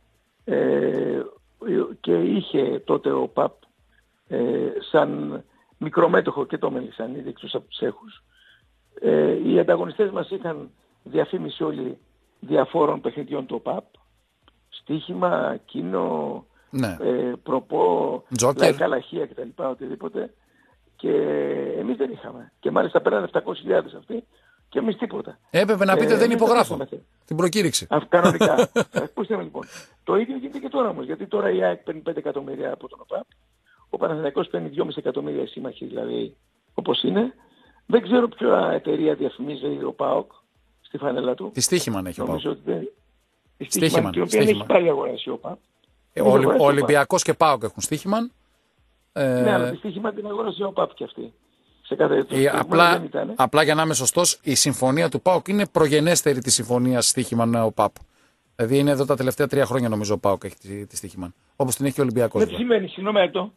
ε, και είχε τότε ο ΠΑΠ ε, σαν μικρομέτωχο και το Μελισσανίδη εκτός από τους έχους, ε, οι ανταγωνιστές μας είχαν διαφήμιση όλοι διαφόρων παιχνιδιών του ΠΑΠ, στοίχημα, κίνο, ναι. ε, προπό, λαϊκά λαχεία κτλ. Οτιδήποτε. Και εμείς δεν είχαμε. Και μάλιστα πέραν επτακόσιες χιλιάδες αυτοί και εμείς τίποτα. Έπρεπε να πείτε ε, δεν υπογράφω την προκήρυξη. Α, κανονικά. Ακούστε με λοιπόν. Το ίδιο γίνεται και τώρα όμως. Γιατί τώρα η ΑΕΚ παίρνει πέντε εκατομμύρια από τον ΟΠΑΠ. Ο Παναθηναϊκός παίρνει δυόμισι εκατομμύρια σύμμαχοι, δηλαδή όπως είναι. Δεν ξέρω ποια εταιρεία διαφημίζει ο ΠΑΟΚ στη φανέλα του. Τη Στίχημαν έχει ο ΠΑΟΚ. Τη Στίχημαν, την οποία έχει πάλι αγοράσει ο ΠΑΟΚ. Ε, ο ο Ολυμπιακός και ΠΑΟΚ έχουν Στίχημαν. Ε... Ναι, αλλά τη Στίχημαν την αγόρασε ο ΠΑΟΚ και αυτή. Σε κάθε... η, απλά, απλά για να είμαι σωστός, η συμφωνία του ΠΑΟΚ είναι προγενέστερη τη συμφωνία Στίχημαν ο ΠΑΠ. Δηλαδή είναι εδώ τα τελευταία τρία χρόνια νομίζω ο ΠΑΟΚ έχει τη, τη Στίχημαν. Όπως την έχει και ο Ολυμπιακός. Δεν σημαίνει, συγγνώμη αυτό.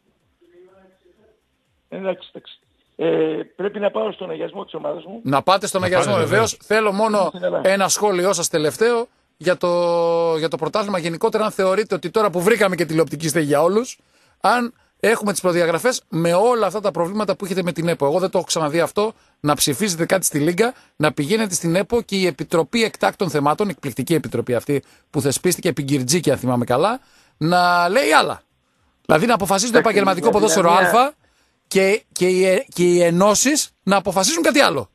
Εντάξει, εντάξει. Ε, πρέπει να πάω στον αγιασμό της ομάδας μου. Να πάτε στον αγιασμό βεβαίως. Θέλω μόνο ένα σχόλιο σας τελευταίο για το, για το πρωτάθλημα γενικότερα. Αν θεωρείτε ότι τώρα που βρήκαμε και τηλεοπτική στέγη για όλους, αν έχουμε τις προδιαγραφές με όλα αυτά τα προβλήματα που έχετε με την ΕΠΟ. Εγώ δεν το έχω ξαναδεί αυτό. Να ψηφίζετε κάτι στη Λίγκα, να πηγαίνετε στην ΕΠΟ και η Επιτροπή Εκτάκτων Θεμάτων, εκπληκτική επιτροπή αυτή που θεσπίστηκε επί Γκυρτζίκη, αν θυμάμαι καλά, να λέει άλλα. Δηλαδή να αποφασίζει το επαγγελματικό ποδόσφαιρο Α και, και, οι, και οι ενώσεις να αποφασίζουν κάτι άλλο.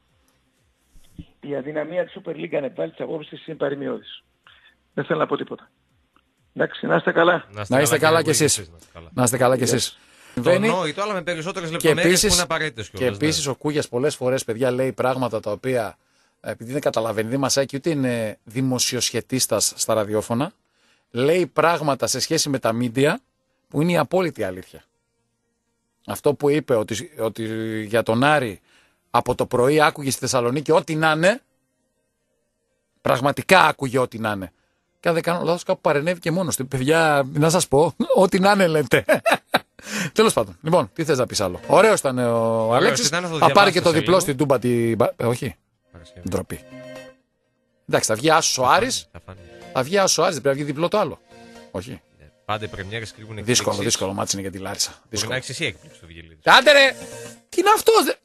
Η αδυναμία της Super League να βάλει τις απόψεις της είναι παρημιώδης. Δεν θέλω να πω τίποτα. Εντάξει, να είστε καλά. Να είστε, να είστε καλά, καλά κι εσείς. Να είστε καλά κι εσείς. Το νόητο, αλλά με περισσότερες λεπτομέρειες που είναι απαραίτητες. Και επίσης ναι. Ο Κούγιας πολλές φορές, παιδιά, λέει πράγματα τα οποία, επειδή δεν καταλαβαίνει, δεν μασάει και ούτε είναι δημοσιοσχετίστας στα ραδιόφωνα, λέει πράγματα σε σχέση με τα μίντια που είναι η απόλυτη αλήθεια. Αυτό που είπε ότι, ότι για τον Άρη από το πρωί άκουγε στη Θεσσαλονίκη ό,τι να είναι, πραγματικά άκουγε ό,τι να είναι. Και αν δεν κάνω λάθος, κάπου παρενέβη και μόνος του. Παιδιά, να σας πω, ό,τι να είναι λέτε. Τέλος πάντων. Λοιπόν, τι θες να πεις άλλο. Ωραίος ήταν ο Αλέξης. Θα πάρει και το διπλό λίγο στην Τούμπα. Τη... Ε, όχι. Ντροπή. Εντάξει, θα βγει άσος ο Άρης. Θα βγει άσος ο Άρης, δεν πρέπει να βγει διπλό το άλλο. Όχι. Πάντα οι πρεμιέρες κρύβουν εκπλήξεις. Δύσκολο, δύσκολο μάτσι είναι για τη Λάρισα. Μπορεί να έχεις εσύ έκπληξη στο Βιγελίδη. Άντε ρε! Τι είναι αυτός δε...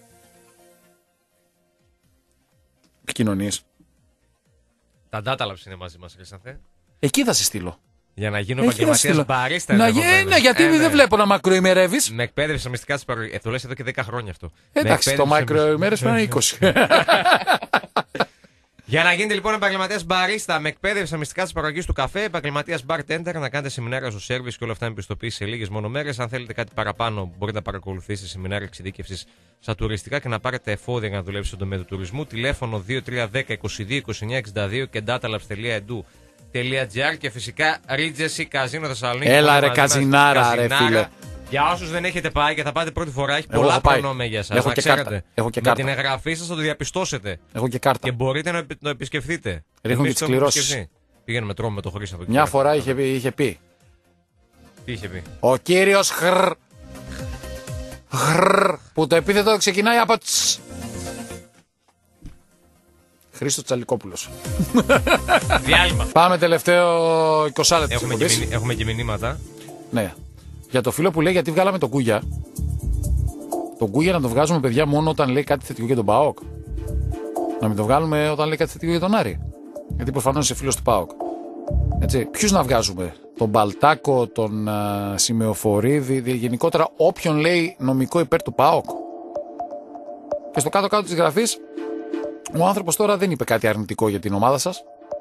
Επικοινωνείς. Τα Datalabs είναι μαζί μας, Χρυσανθέ. Εκεί θα σε στείλω. Για να γίνω επαγγελματίας μπαρίστα. Να γίνει, γιατί ε, δεν βλέπω να μακροημερεύεις. Με εκπαίδευση στα μυστικά της παραγωγής. Ε, το λες εδώ και δέκα χρόνια αυτό. Εντάξει, το μακροημέρες πρέπει να είναι είκοσι. Για να γίνετε λοιπόν επαγγελματίας μπαρίστα με εκπαίδευση στα μυστικά της παραγωγής του καφέ, επαγγελματίας bartender, να κάνετε σεμινάρια στο σέρβις και όλα αυτά με πιστοποίηση σε λίγες μόνο μέρες. Αν θέλετε κάτι παραπάνω, μπορείτε να παρακολουθήσετε σεμινάρια εξειδίκευσης στα τουριστικά και να πάρετε εφόδια για να δουλέψετε στον τομέα του τουρισμού. Τηλέφωνο δύο τρία ένα μηδέν είκοσι δύο είκοσι εννιά εξήντα δύο και datalabs τελεία edu τελεία gr και φυσικά Regency Καζίνο Θεσσαλονίκη. Έλα ρε καζινάρα, ρε φίλε. Για όσους δεν έχετε πάει και θα πάτε πρώτη φορά, έχει εγώ πολλά προνόμια για σας. Έχω να και ξέρετε. κάρτα. Έχω και με κάρτα. την εγγραφή σας θα το διαπιστώσετε. Έχω και κάρτα. Και μπορείτε να το επισκεφθείτε. Ρίχνουν και τις κληρώσεις. Πήγαινε με τρόμο με το Χρήστο. Μια φορά είχε πει, είχε πει. Τι είχε πει? Ο κύριος Χρ. Χρ. Που το επίθετο ξεκινάει από τς. Χρήστος Τσαλικόπουλος. Διάλειμμα. Πάμε τελευταίο είκοσι λεπτό. Έχουμε, και μηνύ, έχουμε και μηνύματα. Ναι. Για το φίλο που λέει γιατί βγάλαμε τον Κούγια. Τον Κούγια να το βγάζουμε, παιδιά, μόνο όταν λέει κάτι θετικό για τον ΠΑΟΚ. Να μην το βγάλουμε όταν λέει κάτι θετικό για τον Άρη. Γιατί προφανώς είσαι φίλος του ΠΑΟΚ. Έτσι. Ποιους να βγάζουμε? Τον Μπαλτάκο, τον uh, Σημεοφορίδη, γενικότερα όποιον λέει νομικό υπέρ του ΠΑΟΚ. Και στο κάτω-κάτω της γραφής, ο άνθρωπος τώρα δεν είπε κάτι αρνητικό για την ομάδα σας.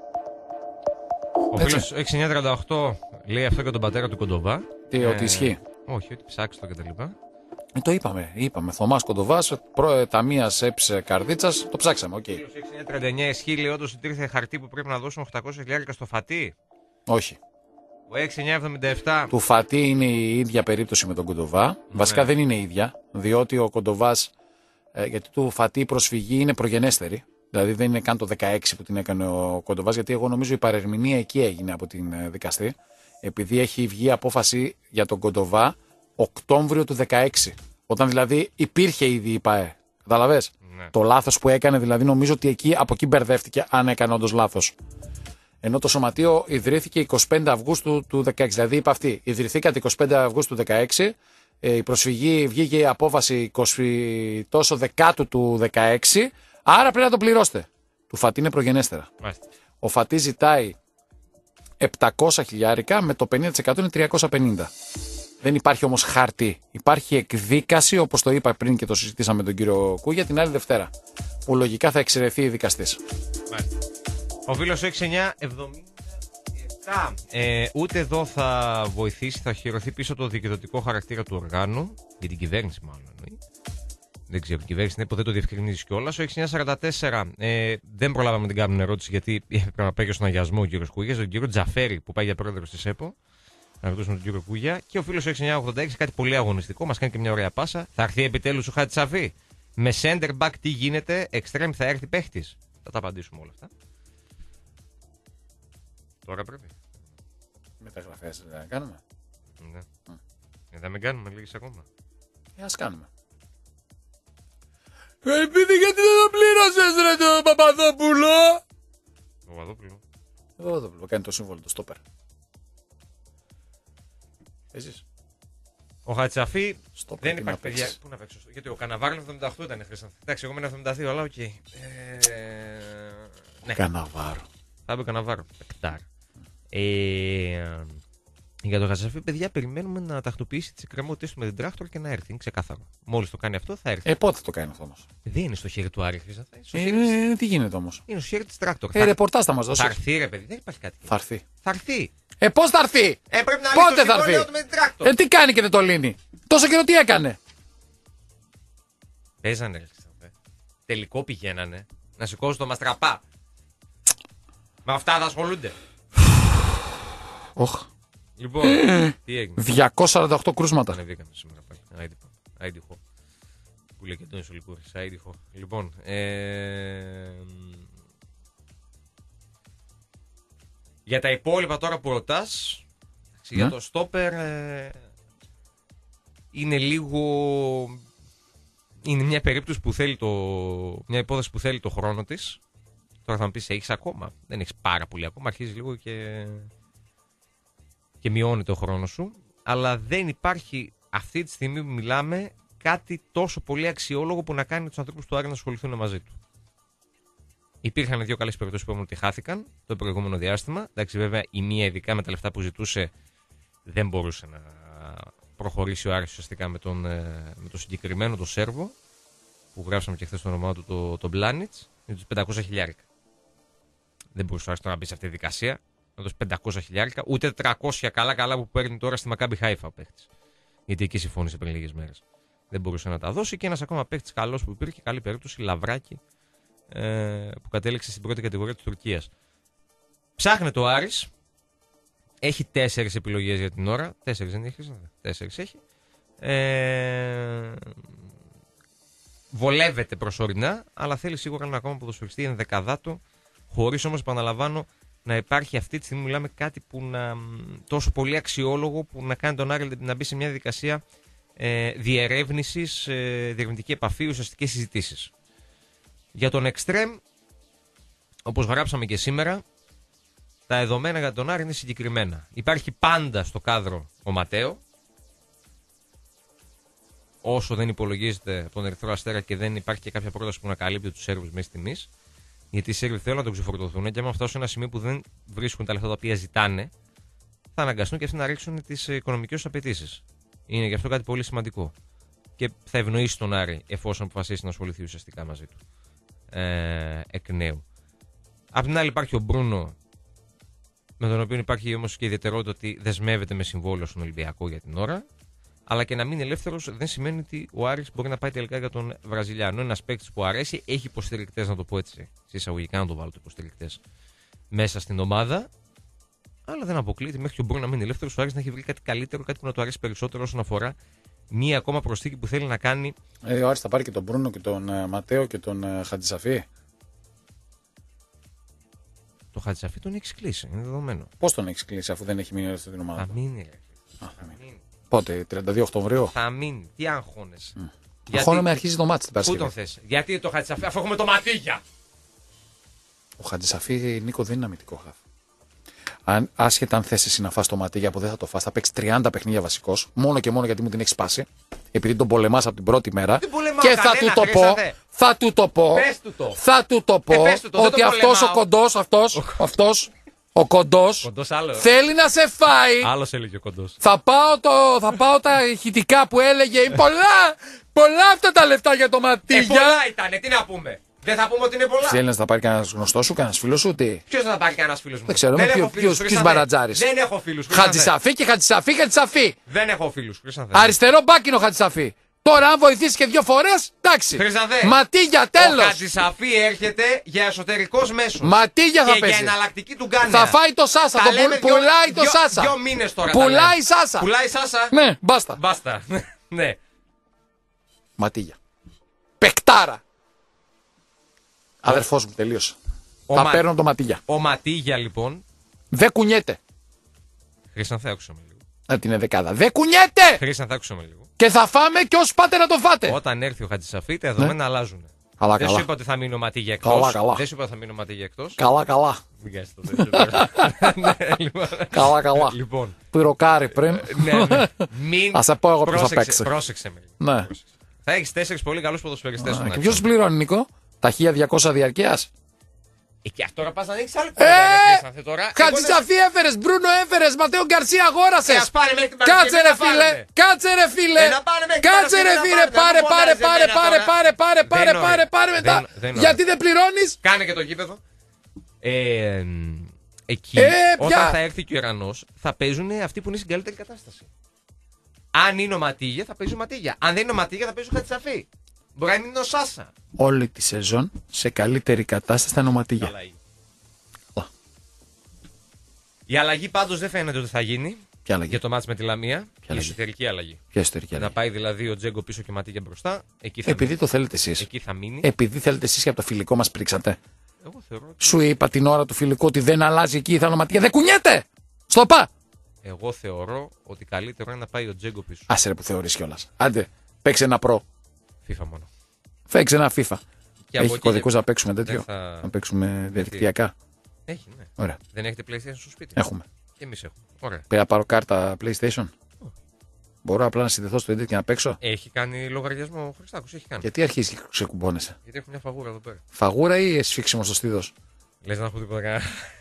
Ο φίλος έξι εννιά τριάντα οκτώ λέει αυτό για τον πατέρα του Κοντοβά. Τι, ε, ότι ισχύει? Όχι, ότι ψάξει το κτλ. Ε, το είπαμε, είπαμε. Θωμάς Κοντοβάς, ταμείας έψε καρδίτσας, το ψάξαμε, οκ. Okay. έξι εννιά τριάντα εννιά ισχύει, λέει όντως ότι ήρθε χαρτί που πρέπει να δώσουμε οκτακόσια χιλιάδες στο Φατί. Όχι. Ο έξι εννιά εβδομήντα επτά. Του Φατί είναι η ίδια περίπτωση με τον Κοντοβά. Ναι. Βασικά δεν είναι ίδια, διότι ο Κοντοβάς, ε, γιατί του Φατί η προσφυγή είναι προγενέστερη. Δηλαδή δεν είναι καν το δεκαέξι που την έκανε ο Κοντοβάς, γιατί εγώ νομίζω η παρερμηνία εκεί έγινε από την δικαστή. Επειδή έχει βγει απόφαση για τον Κοντοβά Οκτώβριο του δεκαέξι. Όταν δηλαδή υπήρχε ήδη η ΠΑΕ. Καταλαβες? Ναι. Το λάθος που έκανε, δηλαδή νομίζω ότι εκεί, από εκεί μπερδεύτηκε, αν έκανε όντως λάθος. Ενώ το σωματείο ιδρύθηκε εικοστή πέμπτη Αυγούστου του δεκαέξι. Δηλαδή είπα αυτή, ιδρυθήκατε εικοστή πέμπτη Αυγούστου του δεκαέξι. Η προσφυγή βγήκε η απόφαση εικοστή τόσο δεκάτου του δεκαέξι. Άρα πρέπει να το πληρώσετε. Του Φατί είναι προγενέστερα. Μάλιστα. Ο Φατί ζητάει επτακόσια χιλιάρικα, με το πενήντα τοις εκατό είναι τριακόσια πενήντα. Δεν υπάρχει όμως χαρτί. Υπάρχει εκδίκαση, όπως το είπα πριν και το συζητήσαμε με τον κύριο Κούγια, την άλλη Δευτέρα. Που λογικά θα εξαιρεθεί η δικαστής. Μάλιστα. Ο φίλος έξι εννιά εβδομήντα επτά. Ε, ούτε εδώ θα βοηθήσει, θα χειρωθεί πίσω το διοικητικό χαρακτήρα του οργάνου. Για την κυβέρνηση, μάλλον εννοεί. Δεν ξέρω, η κυβέρνηση είναι ποτέ το διευκρινίζει κιόλα. Ο έξι εννιά σαράντα τέσσερα ε, δεν προλάβαμε να την κάνουμε ερώτηση γιατί έπρεπε να πάει στον αγιασμό ο κύριο Κούγια, τον κύριο Τζαφέρη που πάει για πρόεδρο τη ΕΠΟ. Να ρωτήσουμε τον κύριο Κούγια. Και ο φίλος έξι εννιά ογδόντα έξι, κάτι πολύ αγωνιστικό, μας κάνει και μια ωραία πάσα. Θα έρθει επιτέλους ο Χατσαφή. Με center back τι γίνεται, extreme θα έρθει παίχτης. Θα τα απαντήσουμε όλα αυτά. Τώρα πρέπει. Μεταγραφές δεν κάνουμε. Ναι. Mm. Ε, θα μην κάνουμε λίγες ακόμα. Ε, ας κάνουμε. Επειδή γιατί δεν το πλήρωσες ρε το Παπαδόπουλο. Ο Παπαδόπουλο. Ο Παπαδόπουλο κάνει το σύμβολο, το στόπερ. Εσείς. Ο Χατσαφή Στόπερ δεν υπάρχει παιδιά. Πού να παίξω, γιατί ο Καναβάρο εβδομήντα οκτώ ήταν χρήσαν. Εντάξει, εγώ ήμουν εβδομήντα δύο, αλλά οκ. Okay. Ε, ναι. Καναβάρο. Θα είπε Καναβάρο. Εκτάρ. Ε, για τον Χατσαφή, παιδιά, περιμένουμε να τακτοποιήσει τις εκκρεμότητες του με την τράκτορ και να έρθει. Είναι ξεκάθαρο. Μόλις το κάνει αυτό, θα έρθει. Ε, πότε το κάνει αυτό όμως? Δεν είναι στο χέρι του Άρη, Χρήσαν. Ε, ε, τι γίνεται όμως? Είναι στο χέρι της τράκτορ. Ε, ρεπορτάζ θα μας δώσει. Θα έρθει, ρε παιδί, δεν υπάρχει κάτι. Θα έρθει. Θα έρθει. Ε, πώς θα έρθει? Ε, πρέπει να πότε θα έρθει? Ε, τι κάνει και δεν το λύνει? Τόσο καιρό τι έκανε? Παίζανε, ρε. Τελικό πηγαίνανε να σηκώσουν το μαστραπά. Με αυτά θα ασχολούνται. Οχ. Λοιπόν, τι έγινε? διακόσια σαράντα οκτώ κρούσματα. Ανεβήκαμε σήμερα πάλι. Άιντιχο. Που λέει και τον Ισολικούρης. Άιντιχο. Λοιπόν, ε... για τα υπόλοιπα τώρα που ρωτάς, ναι. Για το στόπερ ε... είναι λίγο... Είναι μια περίπτωση που θέλει το... μια υπόθεση που θέλει το χρόνο της. Τώρα θα μου πεις, έχεις ακόμα? Δεν έχεις πάρα πολύ ακόμα, αρχίζει λίγο και... και μειώνει το χρόνο σου. Αλλά δεν υπάρχει αυτή τη στιγμή που μιλάμε κάτι τόσο πολύ αξιόλογο που να κάνει τους ανθρώπους του Άρη να ασχοληθούν μαζί του. Υπήρχαν δύο καλές περιπτώσεις που είπαμε ότι χάθηκαν το προηγούμενο διάστημα. Εντάξει, βέβαια η μία, ειδικά με τα λεφτά που ζητούσε, δεν μπορούσε να προχωρήσει ο Άρης ουσιαστικά με τον, με το συγκεκριμένο, το Σέρβο, που γράψαμε και χθες το όνομά του, το, το Μπλάνιτς, με τους πεντακόσια χιλιάρικα. Δεν μπορούσε τώρα να μπει σε αυτή τη δικασία. Να δώσει πεντακόσια χιλιάρικα, ούτε τριακόσια καλά-καλά που παίρνει τώρα στη Μακάμπι Χάιφα ο παίχτης. Γιατί εκεί συμφώνησε πριν λίγες μέρες. Δεν μπορούσε να τα δώσει. Και ένας ακόμα παίχτης καλός που υπήρχε, καλή περίπτωση, Λαβράκη, ε, που κατέληξε στην πρώτη κατηγορία της Τουρκίας. Ψάχνεται ο Άρης. Έχει τέσσερις επιλογές για την ώρα. Τέσσερις δεν έχει. Τέσσερις έχει. Ε, βολεύεται προσωρινά, αλλά θέλει σίγουρα ένα ακόμα ποδοσφαιριστή ενδεκαδάτο, χωρίς όμως, επαναλαμβάνω, να υπάρχει αυτή τη στιγμή, μιλάμε κάτι που να, τόσο πολύ αξιόλογο που να κάνει τον Άρη να μπει σε μια διαδικασία ε, διερεύνησης, ε, διερευνητική επαφή, ουσιαστικές συζητήσεις. Για τον Εκστρέμ, όπως γράψαμε και σήμερα, τα δεδομένα για τον Άρη είναι συγκεκριμένα. Υπάρχει πάντα στο κάδρο ο Ματέο, όσο δεν υπολογίζεται από τον Ερυθρό Αστέρα και δεν υπάρχει και κάποια πρόταση που να καλύπτει τους Σέρβους μέσα τιμής. Γιατί οι Σέρβοι θέλουν να τον ξεφορτωθούν και άμα φτάσουν σε ένα σημείο που δεν βρίσκουν τα λεφτά τα οποία ζητάνε, θα αναγκαστούν και αυτοί να ρίξουν τις οικονομικές τους απαιτήσεις. Είναι γι' αυτό κάτι πολύ σημαντικό. Και θα ευνοήσει τον Άρη εφόσον αποφασίσει να ασχοληθεί ουσιαστικά μαζί του. Ε, εκ νέου. Απ' την άλλη υπάρχει ο Μπρούνο, με τον οποίο υπάρχει όμως και η ιδιαιτερότητα ότι δεσμεύεται με συμβόλαιο στον Ολυμπιακό για την ώρα. Αλλά και να μείνει ελεύθερος δεν σημαίνει ότι ο Άρης μπορεί να πάει τελικά για τον Βραζιλιάνο. Ένας παίκτης που αρέσει, έχει υποστηρικτές, να το πω έτσι. Σε εισαγωγικά να το βάλω, υποστηρικτές μέσα στην ομάδα. Αλλά δεν αποκλείεται μέχρι και ο Μπρούνο να μείνει ελεύθερος. Ο Άρης να έχει βρει κάτι καλύτερο, κάτι που να του αρέσει περισσότερο όσον αφορά μία ακόμα προσθήκη που θέλει να κάνει. Ε, ο Άρης θα πάρει και τον Μπρούνο και τον uh, Ματέο και τον uh, Χατζησαφή. Το Χατζησαφή τον έχει κλείσει, είναι δεδομένο. Πώς τον έχει κλείσει αφού δεν έχει μείνει ελεύθερο στην ομάδα? Θα μείνει, ρε. Α, θα μείνει. Πότε, τριάντα δύο Οκτωβρίου. Θα μείνει. Τι αγχώνεσαι. Mm. Γιατί... Αγχώνομαι, αρχίζει το μάτι την Παρασκευή. Πού τον θες? Γιατί το Χατζησαφή, αφού έχουμε το Ματίγια. Ο Χατζησαφή, Νίκο, δεν είναι αμυντικό χαφ. Αν, άσχετα αν θες εσύ να φας το Ματίγια που δεν θα το φας, θα παίξει τριάντα παιχνίδια βασικός. Μόνο και μόνο γιατί μου την έχει σπάσει. Επειδή τον πολεμάς από την πρώτη μέρα. Και κανένα, θα του το πω. Θα του το πω. Το. Θα του το πω. Ε, το, ότι αυτός ο κοντός, αυτός, αυτός. Ο κοντός θέλει να σε φάει. Άλλος έλεγε ο κοντός. Θα πάω, το, θα πάω τα ηχητικά που έλεγε. Πολλά, πολλά αυτά τα λεφτά για το Ματίγια. Ε, πολλά ήτανε, τι να πούμε. Δεν θα πούμε ότι είναι πολλά. Θέλει να τα πάρει κανένα γνωστό σου, κανένα φίλο σου, τι? Ποιος θα τα πάρει κανένα φίλο μου? Δεν ξέρω, ποιος μπαρατζάρης. Δεν έχω φίλους. Χατζησαφή και Χατζησαφή, Χατζησαφή. Δεν έχω φίλους. Αριστερό μπάκινο Χατζησαφή. Τώρα, αν βοηθήσει και δύο φορές, εντάξει. Ματίγια, τέλος. Ο Χατζησαφή έρχεται για εσωτερικός μέσος. Ματίγια θα και παίζει. Για εναλλακτική του κάνει. Θα φάει το Σάσα. Το πουλάει δυο, το Σάσα. Δύο μήνες τώρα. Πουλάει Σάσα. Πουλάει Σάσα. Ναι, μπάστα. Μπάστα. Ναι. Ματίγια. Πεκτάρα. Αδερφός μου, τελείωσε. Θα Μα... παίρνω το Ματίγια. Ο Ματίγια λοιπόν. Δεν κουνιέται. Χρήσαν, θα άκουσα με λίγο. Να την είναι δεκάδα. Δεν κουνιέται! Χρήσαν, θα άκουσα με λίγο. Και θα φάμε και όσοι πάτε να το φάτε. Όταν έρθει ο Χατζησαφή, τα δεδομένα ναι. αλλάζουν. Καλά, δεν καλά. σου είπα ότι θα μείνει ο Ματίγια εκτός. Καλά, καλά. Δεν σου είπα ότι θα μείνει ο Ματίγια εκτός. Καλά, καλά. Καλά, καλά. Λοιπόν. Πυροκάρι πριν. Ναι, ναι. Μην. Α σε πω εγώ ποιο θα παίξει. Πρόσεξε με. Ναι. Θα έχει τέσσερις πολύ καλούς ποδοσφαιριστές. Και ποιο πληρώνει, Νίκο? Τα χίλια διακόσια διαρκείας. Ε, και τώρα πας να ανοίξεις άλλο κουμπί. Χατζησαφή έφερες, Μπρούνο έφερες, Ματέο Γκαρσία αγόρασες. Κάτσε ρε φίλε, κάτσε ρε φίλε. Κάτσε ρε φίλε, πάρε, πάρε, πάρε, πάρε, πάρε, πάρε, πάρε, πάρε, πάρε μετά. Γιατί δεν πληρώνεις? Κάνε και το γήπεδο. Εκεί, όταν θα έρθει και ο Ιρανός, θα παίζουν αυτοί που είναι στην καλύτερη κατάσταση. Αν είναι ο Ματίγια, θα παίζει ο Ματίγια. Αν δεν είναι ο Ματίγια, θα παίζει ο Χατζησαφή. Μπορεί να είναι ο Σάσα. Όλη τη σεζόν σε καλύτερη κατάσταση θα είναι ο Ματίγια. Η αλλαγή πάντως δεν φαίνεται ότι θα γίνει. Ποια αλλαγή? Για το μάτς με τη Λαμία. Ποια η αλλαγή? εσωτερική αλλαγή. Ποια εσωτερική αλλαγή? Να πάει δηλαδή ο Τζέγκο πίσω και ο Ματίγια μπροστά. Εκεί θα Επειδή μείνει. το θέλετε εσείς. Εκεί θα μείνει. Επειδή θέλετε εσείς και από το φιλικό μας πρίξατε. Εγώ θεωρώ ότι... Σου είπα την ώρα του φιλικού ότι δεν αλλάζει εκεί, θα είναι ο Ματίγια. Δεν κουνιέται! Στο πα! Εγώ θεωρώ ότι καλύτερο είναι να πάει ο Τζέγκο πίσω. Άσε ρε που θεωρείς κιόλας. Άντε, παίξε ένα προ. FIFA μόνο. Παίξε ένα FIFA. Και Έχει κωδικούς να παίξουμε τέτοιο. Θα... Να παίξουμε διαδικτυακά. Έχει, ναι. Ωραία. Δεν έχετε PlayStation στο σπίτι? Έχουμε. Και εμείς έχουμε. Ωραία. Πρέπει να πάρω κάρτα PlayStation. Oh. Μπορώ απλά να συνδεθώ στο ίντερνετ και να παίξω. Έχει κάνει λογαριασμό ο Χριστάκος, έχει κάνει. Γιατί αρχίζει και ξεκουμπώνεσαι? Γιατί έχω μια φαγούρα εδώ πέρα. Φαγούρα ή εσφίξιμο στο στήθος? Λες να έχω τίποτα κανένα.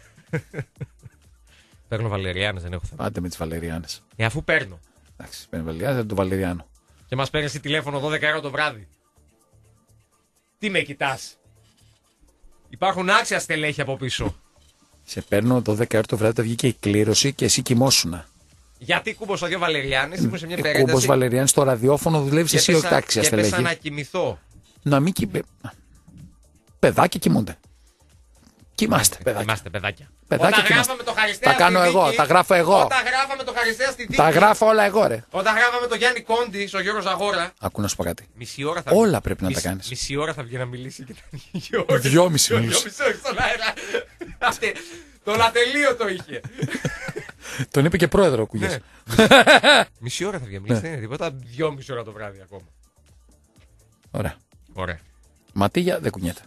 Παίρνω βαλεριάνες, δεν έχω θέμα. Άντε με τις βαλεριάνες. Ε, αφού παίρνω. Εντάξει, παίρνει βαλεριάνες, δεν το βαλεριάνο. Και μας παίρνει τηλέφωνο δώδεκα ώρα το βράδυ. Τι με κοιτάς? Υπάρχουν άξια στελέχη από πίσω. Σε παίρνω το δέκα ώρα το βράδυ, βγήκε η κλήρωση και εσύ κοιμόσουνα. Γιατί κούμπωσα δύο Βαλεριάνες, ήμουν σε μια περίπτωση. Κούμπος Βαλεριάνης στο ραδιόφωνο, δουλεύει εσύ όχι τάξη. Και έπεσα να κοιμηθώ. Να μην κοιμ... Παιδάκια κοιμούνται. Κοιμάστε, παιδάκια. Κοιμάστε, παιδάκια. Παιδάκια Όταν γράφαμε το Χαριστέα. Τα κάνω εγώ, τα γράφω εγώ. Όταν γράφαμε το Χαριστέα στη δίκη. Τα γράφω όλα εγώ, ρε. Όταν γράφαμε το Γιάννη Κόντι στο Γιώργο Ζαγόρα. Ακού να σου πω κάτι. Μισή ώρα θα Όλα πρέπει να μισή, τα κάνεις. Μισή ώρα θα βγει να μιλήσει και θα Δυόμιση μίλησε. στον αέρα. Το λατελείο είχε. Τον είπε και πρόεδρο ο Κουγιάς. Μισή ώρα θα βγει να μιλήσει, δεν είναι τίποτα. Δυόμιση ώρα το βράδυ ακόμα. Ωραία. Ωραία. Ματίγια δεν κουνιέται.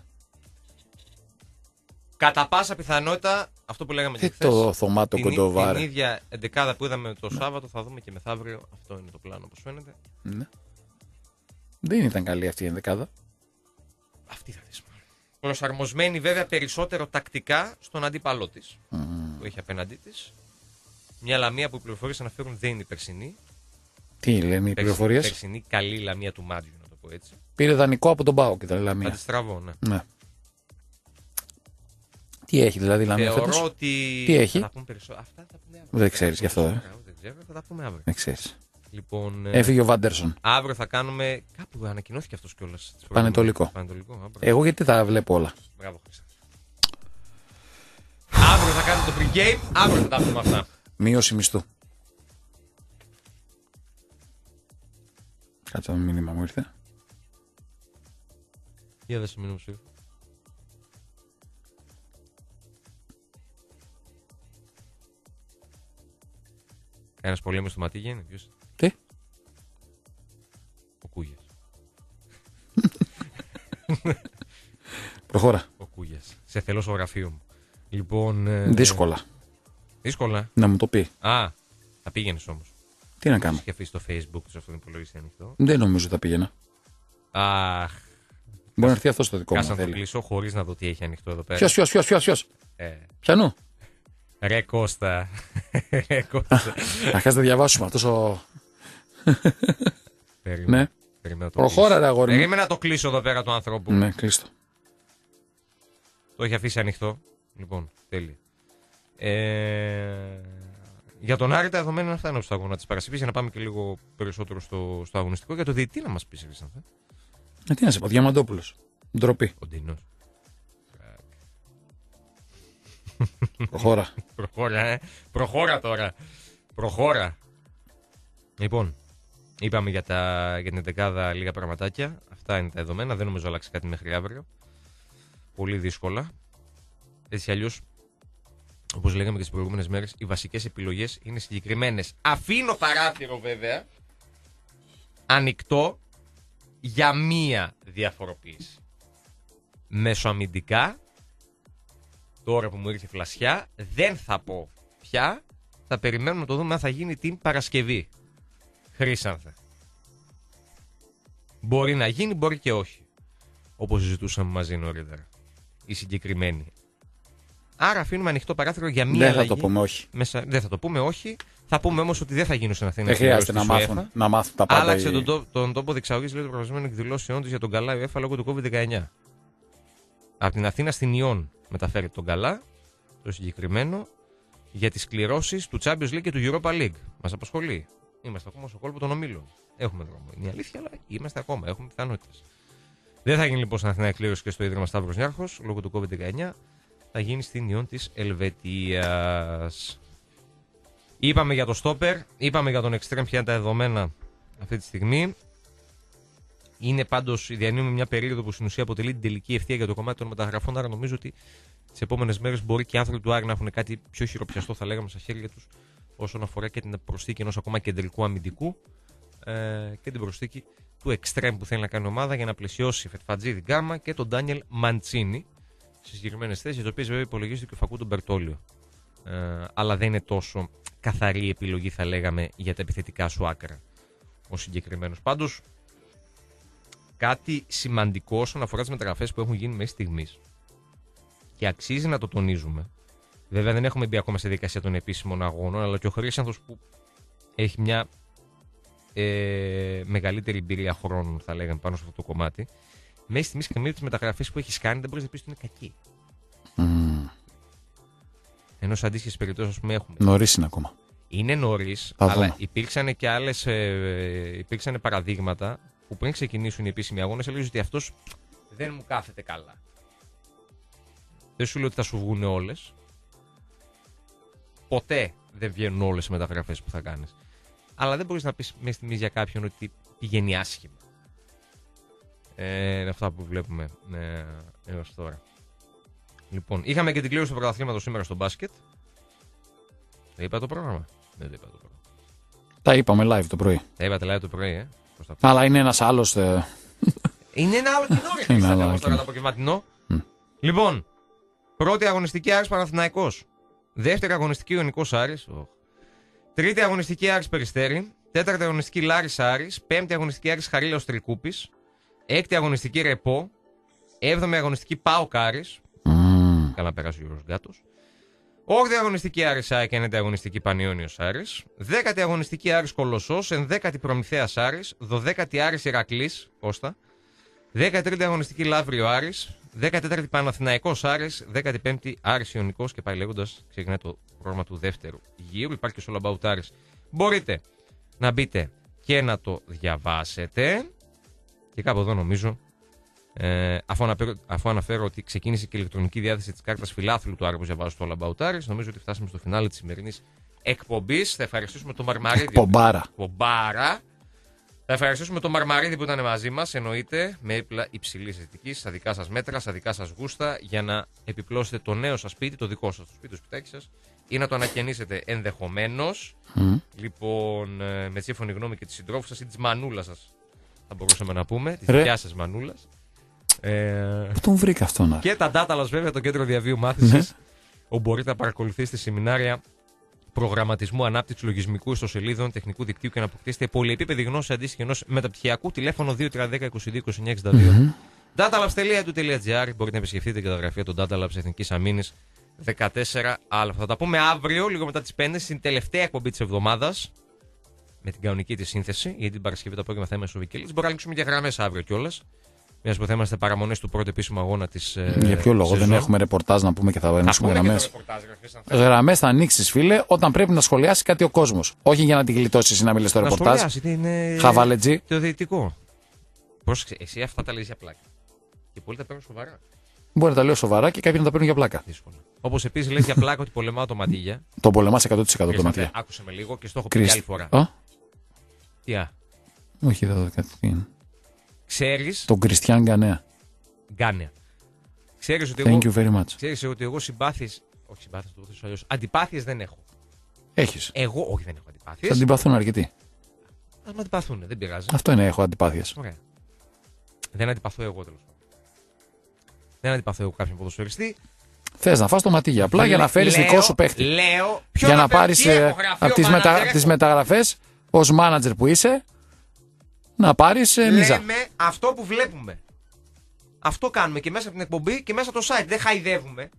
Κατά πάσα πιθανότητα, αυτό που λέγαμε και χθες, το θωμάτο την, κοντοβάρε. την ίδια εντεκάδα που είδαμε το Σάββατο θα δούμε και μεθαύριο. Αυτό είναι το πλάνο όπως φαίνεται. Ναι. Δεν ήταν καλή αυτή η ενδεκάδα. Αυτή θα δεις. Προσαρμοσμένη βέβαια περισσότερο τακτικά στον αντίπαλό της mm. που έχει απέναντί της. Μια Λαμία που οι πληροφορίες αναφέρουν δεν είναι η περσινή. Τι λένε οι πληροφορίες? Η περσινή καλή Λαμία του Μάτζιου, να το πω έτσι. Πήρε δανεικό από τον ΠΑΟΚ και ήταν η Λαμία. Αντιστραβώ, ναι. ναι. Τι έχει δηλαδή η Λαμία φέτος? Θεωρώ ότι. Τι έχει? Θα πούμε περισσο... Αυτά θα πούμε αύριο. Δεν ξέρεις γι' αυτό, ε. Δεν ξέρω, θα τα πούμε αύριο. Δεν ξέρεις. Λοιπόν, έφυγε ο Βάντερσον. Αύριο θα κάνουμε. Κάπου ανακοινώθηκε αυτός κιόλας. Πανετολικό. Πανετολικό. Εγώ γιατί τα βλέπω όλα. Μπράβο, Χρυσά. Αύριο θα κάνουμε το pre-game, αύριο θα τα πούμε αυτά. Μείωση μισθού. Κάτσε ένα μήνυμα μου ήρθε. Για δες το μήνυμα σου ήρθε. Ένας πολέμος στο Ματίγια είναι, ποιος? Τι? Ο Κούγιας. Προχώρα. Ο Κούγιας. Σε θέλω στο γραφείο μου. Λοιπόν. Ε... Δύσκολα. Δύσκολα. Να μου το πει. Α, θα πήγαινες όμως. Τι να κάνω. Έχει αφήσει το Facebook του σε αυτόν τον υπολογιστή ανοιχτό. Δεν νομίζω ότι θα πήγαινα. Αχ. Μπορεί να έρθει αυτό στο δικό μου. Κάσα να το κλείσω χωρίς να δω τι έχει ανοιχτό εδώ πέρα. Ποιος, ποιος, ποιος, ποιος, ποιος. Ε. Πιανού. Ρε Κώστα. Ρε Κώστα. Αχάς να διαβάσουμε αυτός ο... Περίμενα. Ναι. Περίμενα το Προχώρα κλείσω. ρε αγόρι μου. Περίμενα να το κλείσω εδώ πέρα του ανθρώπου. Ναι, κλείστο. Το έχει αφήσει ανοιχτό. Λοιπόν, τέλεια. Ε... Για τον Άρη τα δεδομένα αυτά είναι στο αγώνα της Παρασκευής. Για να πάμε και λίγο περισσότερο στο, στο αγωνιστικό. Για το διαιτητή να μας πεις, Χρυσάνθε. Ε, τι να σε πω, Διαμαντόπουλος. Ντροπή. Ο Ντίνος. Προχώρα. Προχώρα, ε. Προχώρα τώρα. Προχώρα. Λοιπόν, είπαμε για, τα, για την δεκάδα λίγα πραγματάκια. Αυτά είναι τα δεδομένα. Δεν νομίζω αλλάξει κάτι μέχρι αύριο. Πολύ δύσκολα. Έτσι αλλιώς, όπως λέγαμε και τις προηγούμενες μέρες, οι βασικές επιλογές είναι συγκεκριμένες. Αφήνω παράθυρο βέβαια ανοιχτό για μία διαφοροποίηση. Μεσοαμυντικά, τώρα που μου ήρθε φλασιά, δεν θα πω πια. Θα περιμένουμε να το δούμε αν θα γίνει την Παρασκευή. Χρήσανθε. Μπορεί να γίνει, μπορεί και όχι. Όπως συζητούσαμε μαζί νωρίτερα. Οι συγκεκριμένοι. Άρα αφήνουμε ανοιχτό παράθυρο για μία Δεν αλλαγή. θα το πούμε όχι. Μέσα... Δεν θα το πούμε όχι. Θα πούμε όμως ότι δεν θα γίνουν στην Αθήνα. Δεν χρειάζεται να μάθουν, να μάθουν τα πάντα. Άλλαξε η... τον, τό, τον τόπο διεξαγωγής των προγραμματισμένων εκδηλώσεων της για τον Καλά UEFA λόγω του κόβιντ δεκαεννιά. Από την Αθήνα στην Ιόν μεταφέρει τον Καλά, το συγκεκριμένο, για τις κληρώσεις του Champions League και του Europa League. Μας απασχολεί. Είμαστε ακόμα στο κόλπο των ομίλων. Έχουμε δρόμο. Είναι η αλήθεια, αλλά είμαστε ακόμα. Έχουμε πιθανότητες. Δεν θα γίνει λοιπόν στην Αθήνα εκκλήρωση και στο Ίδρυμα Σταύρος Νιάρχος λόγω του κόβιντ δεκαεννιά. Θα γίνει στην Ιόν της Ελβετίας. Είπαμε για το στόπερ, είπαμε για τον εξτρέμ ποια είναι τα δεδομένα αυτή τη στιγμή. Είναι πάντως, διανύουμε μια περίοδο που στην ουσία αποτελεί την τελική ευθεία για το κομμάτι των μεταγραφών. Άρα νομίζω ότι τις επόμενες μέρες μπορεί και οι άνθρωποι του Άρη να έχουν κάτι πιο χειροπιαστό, θα λέγαμε, στα χέρια τους όσον αφορά και την προσθήκη ενός ακόμα κεντρικού αμυντικού ε, και την προσθήκη του εξτρέμ που θέλει να κάνει ομάδα για να πλαισιώσει Φετφατζίδη Γκάμα και τον Ντάνιελ Μαντσίνη σε συγκεκριμένες θέσεις, οι οποίες βέβαια υπολογίζεται και ο Φακούντο Μπερτόλιο. Ε, αλλά δεν είναι τόσο καθαρή επιλογή, θα λέγαμε, για τα επιθετικά σου άκρα ο συγκεκριμένος. Πάντως, κάτι σημαντικό όσον αφορά τις μεταγραφές που έχουν γίνει μέχρι στιγμής και αξίζει να το τονίζουμε. Βέβαια, δεν έχουμε μπει ακόμα στη διαδικασία των επίσημων αγώνων, αλλά και ο Χρήσανθος που έχει μια ε, μεγαλύτερη εμπειρία χρόνου, θα λέγαμε, πάνω σε αυτό το κομμάτι. Μέχρι στιγμής καμία από τις μεταγραφές που έχει κάνει δεν μπορεί να πει ότι είναι κακή. Mm. Ενώ σε αντίστοιχες περιπτώσεις, ας πούμε, έχουμε. Νωρίς είναι ακόμα. Είναι νωρίς, αλλά υπήρξαν και άλλες ε, υπήρξαν παραδείγματα που πριν ξεκινήσουν οι επίσημοι αγώνες έλεγες ότι αυτός δεν μου κάθεται καλά. Δεν σου λέω ότι θα σου βγουν όλες. Ποτέ δεν βγαίνουν όλες οι μεταγραφές που θα κάνεις. Αλλά δεν μπορείς να πεις μέχρι στιγμής για κάποιον ότι πηγαίνει άσχημα. Ε, είναι αυτά που βλέπουμε ε, έως τώρα. Λοιπόν, είχαμε και την κλήρωση του πρωταθλήματος σήμερα στο μπάσκετ. Τα είπα το πρόγραμμα. Δεν το είπα το πρόγραμμα. Τα είπαμε live το πρωί. Τα είπατε live το πρωί, ε. Αλλά είναι ένας άλλος. Ε... είναι ένα άλλο κοινό, ρε. Είναι τώρα το απογευματινό. Mm. Λοιπόν, πρώτη αγωνιστική Άρης Παναθηναϊκός. Δεύτερη αγωνιστική Ιωνικός Άρης. Oh. Τρίτη αγωνιστική Άρης Περιστέρι. Τέταρτη αγωνιστική Λάρης Άρης. Πέμπτη αγωνιστική Άρης Χαρίλαος Τρικούπης. Έκτη αγωνιστική Ρεπό. Έβδομη αγωνιστική ΠΑΟΚ Άρης. Mm. Καλά περάσει ο Γιώργος Γκάτος. Όγδοη αγωνιστική Άρης ΑΕΚ και ένατη αγωνιστική Πανιόνιος Άρης. Δέκατη αγωνιστική Άρης Κολοσσός. Ενδέκατη Προμηθέας Άρης. Δωδέκατη Άρης Ηρακλής Κώστα. Δέκατη αγωνιστική Λαύριο Άρης. Δέκατη Παναθηναϊκός Άρης. Δέκατη πέμπτη Άρης Ιωνικός και πάει λέγοντας. Ξεκινάει το πρόγραμμα του δεύτερου γύρου. Υπάρχει και στο All About Άρης. Μπορείτε να μπείτε και να το διαβάσετε. Και κάπου εδώ νομίζω. Ε, αφού, αναφέρω, αφού αναφέρω ότι ξεκίνησε και η ηλεκτρονική διάθεση της κάρτας φιλάθλου του Άρη που διαβάζω στο All About Άρης, νομίζω ότι φτάσαμε στο φινάλε της σημερινής εκπομπής. Θα ευχαριστήσουμε τον Μαρμαρίδη. Εκπομπάρα. Εκπομπάρα. Θα ευχαριστήσουμε τον Μαρμαρίδη που ήταν μαζί μας, εννοείται, με έπιπλα υψηλής αισθητικής, στα δικά σας μέτρα, στα δικά σας γούστα, για να επιπλώσετε το νέο σας σπίτι, το δικό σας, το σπίτι, το σπιτάκι σας, ή να το ανακαινήσετε ενδεχομένως. Mm. Λοιπόν, με σύμφωνη γνώμη και τη συντρόφου σας ή της μανούλας σας, θα μπορούσαμε να πούμε, της δικιάς σας μανούλας. Ε... Πού τον βρήκα αυτό να. Και τα Data Labs, βέβαια, το κέντρο διαβίου μάθησης, όπου μπορείτε να παρακολουθήσετε σεμινάρια προγραμματισμού, ανάπτυξη λογισμικού ιστοσελίδων, τεχνικού δικτύου και να αποκτήσετε πολυεπίπεδη γνώση αντίστοιχη ενός μεταπτυχιακού. Τηλέφωνο δύο τρία ένα μηδέν δύο δύο είκοσι εννιά εξήντα δύο. Mm-hmm. datalabs τελεία e d u τελεία g r. Μπορείτε να επισκεφτείτε και τα γραφεία των Data Labs Εθνικής Αμήνης δεκατέσσερα α. Θα τα πούμε αύριο, λίγο μετά τις πέντε, στην τελευταία εκπομπή της εβδομάδας. Με την κανονική της σύνθεση, γιατί την Παρασκευή το απόγευμα θα είμαι στο Βικέλης. Μπορούμε να ανοίξουμε και γραμμές αύριο κιόλας. Μια που θα είμαστε παραμονές του πρώτου επίσημου αγώνα της. Για ποιο λόγο, σεζόν. Δεν έχουμε ρεπορτάζ να πούμε και θα ανοίξουμε γραμμές. Γραμμές θα ανοίξεις, φίλε, όταν πρέπει να σχολιάσει κάτι ο κόσμος. Όχι για να την γλιτώσεις ή να μιλήσεις στο να ρεπορτάζ. Είναι... Χαβαλετζή. Το δυτικό. Πρόσεξε, εσύ αυτά τα λες για πλάκα. Και πολλοί τα παίρνουν σοβαρά. Μπορεί να τα λέω σοβαρά και κάποιοι να τα παίρνουν για πλάκα. Όπως επίσης λες για πλάκα ότι πολεμάω το Ματίγια. Το πολεμάς εκατό τοις εκατό το Ματίγια. Άκουσε με λίγο και στο έχω πει και άλλη φορά. Τι α. Όχι, δεν το κάτι. Ξέρεις. Τον Κριστιαν Γκανέα. Γκάνεα. Ξέρεις ότι, Thank εγώ, you very much. ξέρεις ότι εγώ συμπάθειες. Όχι συμπάθειες, το θέσω αλλιώς. Αντιπάθειες δεν έχω. Έχεις. Εγώ όχι, δεν έχω αντιπάθειες. Θα αντιπαθούν αρκετοί. Ας με αντιπαθούν, δεν πειράζει. Αυτό είναι, έχω αντιπάθειες. Ωραία. Δεν αντιπαθώ εγώ τέλος πάντων. Δεν αντιπαθώ εγώ κάποιον ποδοσφαιριστή. Θες να φας το Ματίγια απλά για να φέρεις δικό σου παίχτη. Λέω. Για να πάρεις ε, από τις, μετα... τις μεταγραφές ως μάνατζερ που είσαι. Να πάρεις ε, μίζα. Λέμε αυτό που βλέπουμε. Αυτό κάνουμε και μέσα από την εκπομπή και μέσα από το site. Δεν χαϊδεύουμε.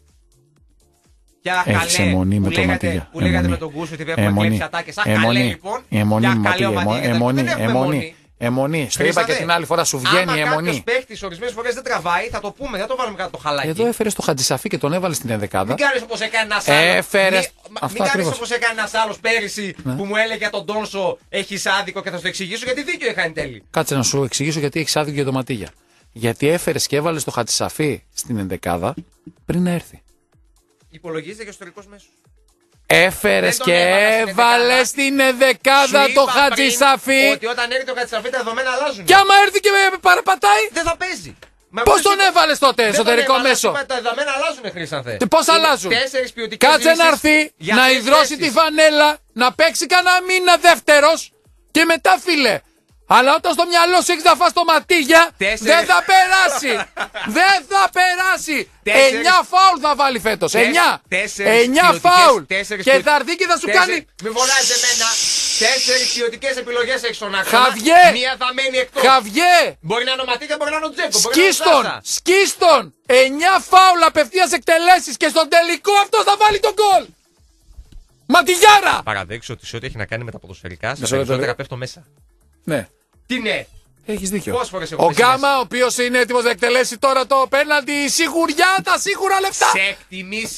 Έχεις αιμονή με το Ματίγια. Που λέγατε με τον Κούσο ότι έχουμε κλέψει ατάκες. Σαν καλέ λοιπόν. Αιμονή με Ματίγια. Αιμονή. Αιμονή. Στο είπα και την άλλη φορά, σου βγαίνει η αιμονή. Αν κάποιος παίχτης ορισμένες φορές δεν τραβάει, θα το πούμε, δεν το βάλουμε κάτω το χαλάκι. Εδώ έφερες το Χατζησαφή και τον έβαλες στην ενδεκάδα. Μην κάνεις όπως έκανε ένας άλλος. Έφερες. Μην κάνεις όπως έκανε ένας άλλος πέρυσι που μου έλεγε για τον Τόνσο έχεις άδικο και θα σου το εξηγήσω γιατί δίκιο είχα εν τέλει. Κάτσε να σου εξηγήσω γιατί έχεις άδικο για το Ματίγια. Γιατί έφερες και έβαλες το Χατζησαφή στην ενδεκάδα πριν να έρθει. Υπολογίζεται και ιστορικός μέσος. Έφερες και έβαλες στην δεκάδα το Χατζησαφή. Ότι όταν έρθει το Χατζησαφή τα δεδομένα αλλάζουν. Και άμα έρθει και με παραπατάει. Δεν θα παίζει. Πώς τον έβαλες τότε εσωτερικό μέσο. Τα δεδομένα αλλάζουν, Χρήστανθε. Πώς αλλάζουν. Κάτσε να έρθει να υδρώσει τη φανέλα, να παίξει κανένα μήνα δεύτερος και μετά φίλε. Αλλά όταν στο μυαλό σου έχεις να φας το Ματίγια, δεν θα περάσει! Δεν θα περάσει! Εννιά φάουλ θα βάλει φέτος! Εννιά! Εννιά φάουλ! Και θα έρθει και θα σου κάνει... Μη βολάζει εμένα! Τέσσερις ποιοτικές επιλογές έχεις στον άξονα. Χαβιέ! Μία θα μένει εκτός. Χαβιέ! Μπορεί να είναι ο Ματίγια, μπορεί να είναι ο Τζέκο. Σκίστον! Σκίστον! Εννιά φάουλ απευθείας εκτελέσεις και στον τελικό αυτός θα βάλει τον γκολ! Ματιγιάρα! Παραδέξω ότι σε ό,τι έχει να κάνει με τα ποδοσφαιρικά, σε περισσότερα πέφτω μέσα. Ναι. Τι ναι. Έχεις δίκιο. Ο Γκάμα, ο οποίος είναι έτοιμος να εκτελέσει τώρα το πέναλτι, σιγουριά, τα σίγουρα λεφτά. Σε εκτιμήσεις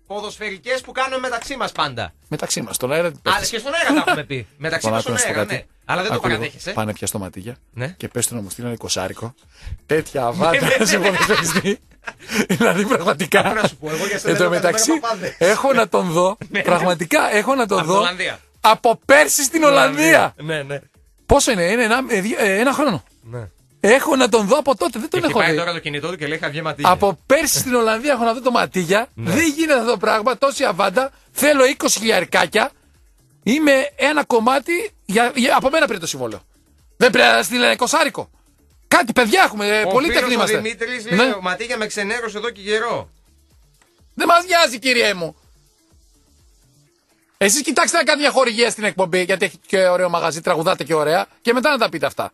ποδοσφαιρικές που κάνουμε μεταξύ μας πάντα. Μεταξύ μας, στον αέρα. Αλλά και στον αέρα τα έχουμε πει. Μεταξύ μας στον αέρα, ναι. Αλλά δεν το παραδέχεσαι. Πάνε πια στο ματίγια ναι. και πες του να μου στείλει ένα εικοσάρικο. Τέτοια αβάντα σε ποδοσφαιριστή. Δηλαδή πραγματικά. Εν τω μεταξύ έχω να τον δω. Πραγματικά έχω να τον δω. Από πέρσι στην Ολλανδία. Ναι, ναι. Πόσο είναι, είναι ένα, ένα χρόνο. Ναι. Έχω να τον δω από τότε, δεν τον έχει έχω δει. Έχει πάει τώρα το κινητό του και λέει Χαβιέ Ματίγια. Από πέρσι στην Ολλανδία έχω να δω το Ματίγια. Ναι. Δεν γίνεται αυτό το πράγμα, τόση αβάντα. Θέλω είκοσι χιλιαρικάκια. Είμαι ένα κομμάτι. Για, για, από μένα πήρε το συμβόλαιο. Δεν πρέπει να στείλει ένα εικοσάρικο. Κάτι, παιδιά έχουμε. Ο πολύ τεχνή είμαστε. Ο Δημήτρης λέει: ναι. Ο Ματίγια με ξενέρωσε εδώ και καιρό. Δεν μας νοιάζει, κύριε μου. Εσείς κοιτάξτε να κάνετε μια χορηγία στην εκπομπή, γιατί έχει και ωραίο μαγαζί, τραγουδάτε και ωραία, και μετά να τα πείτε αυτά.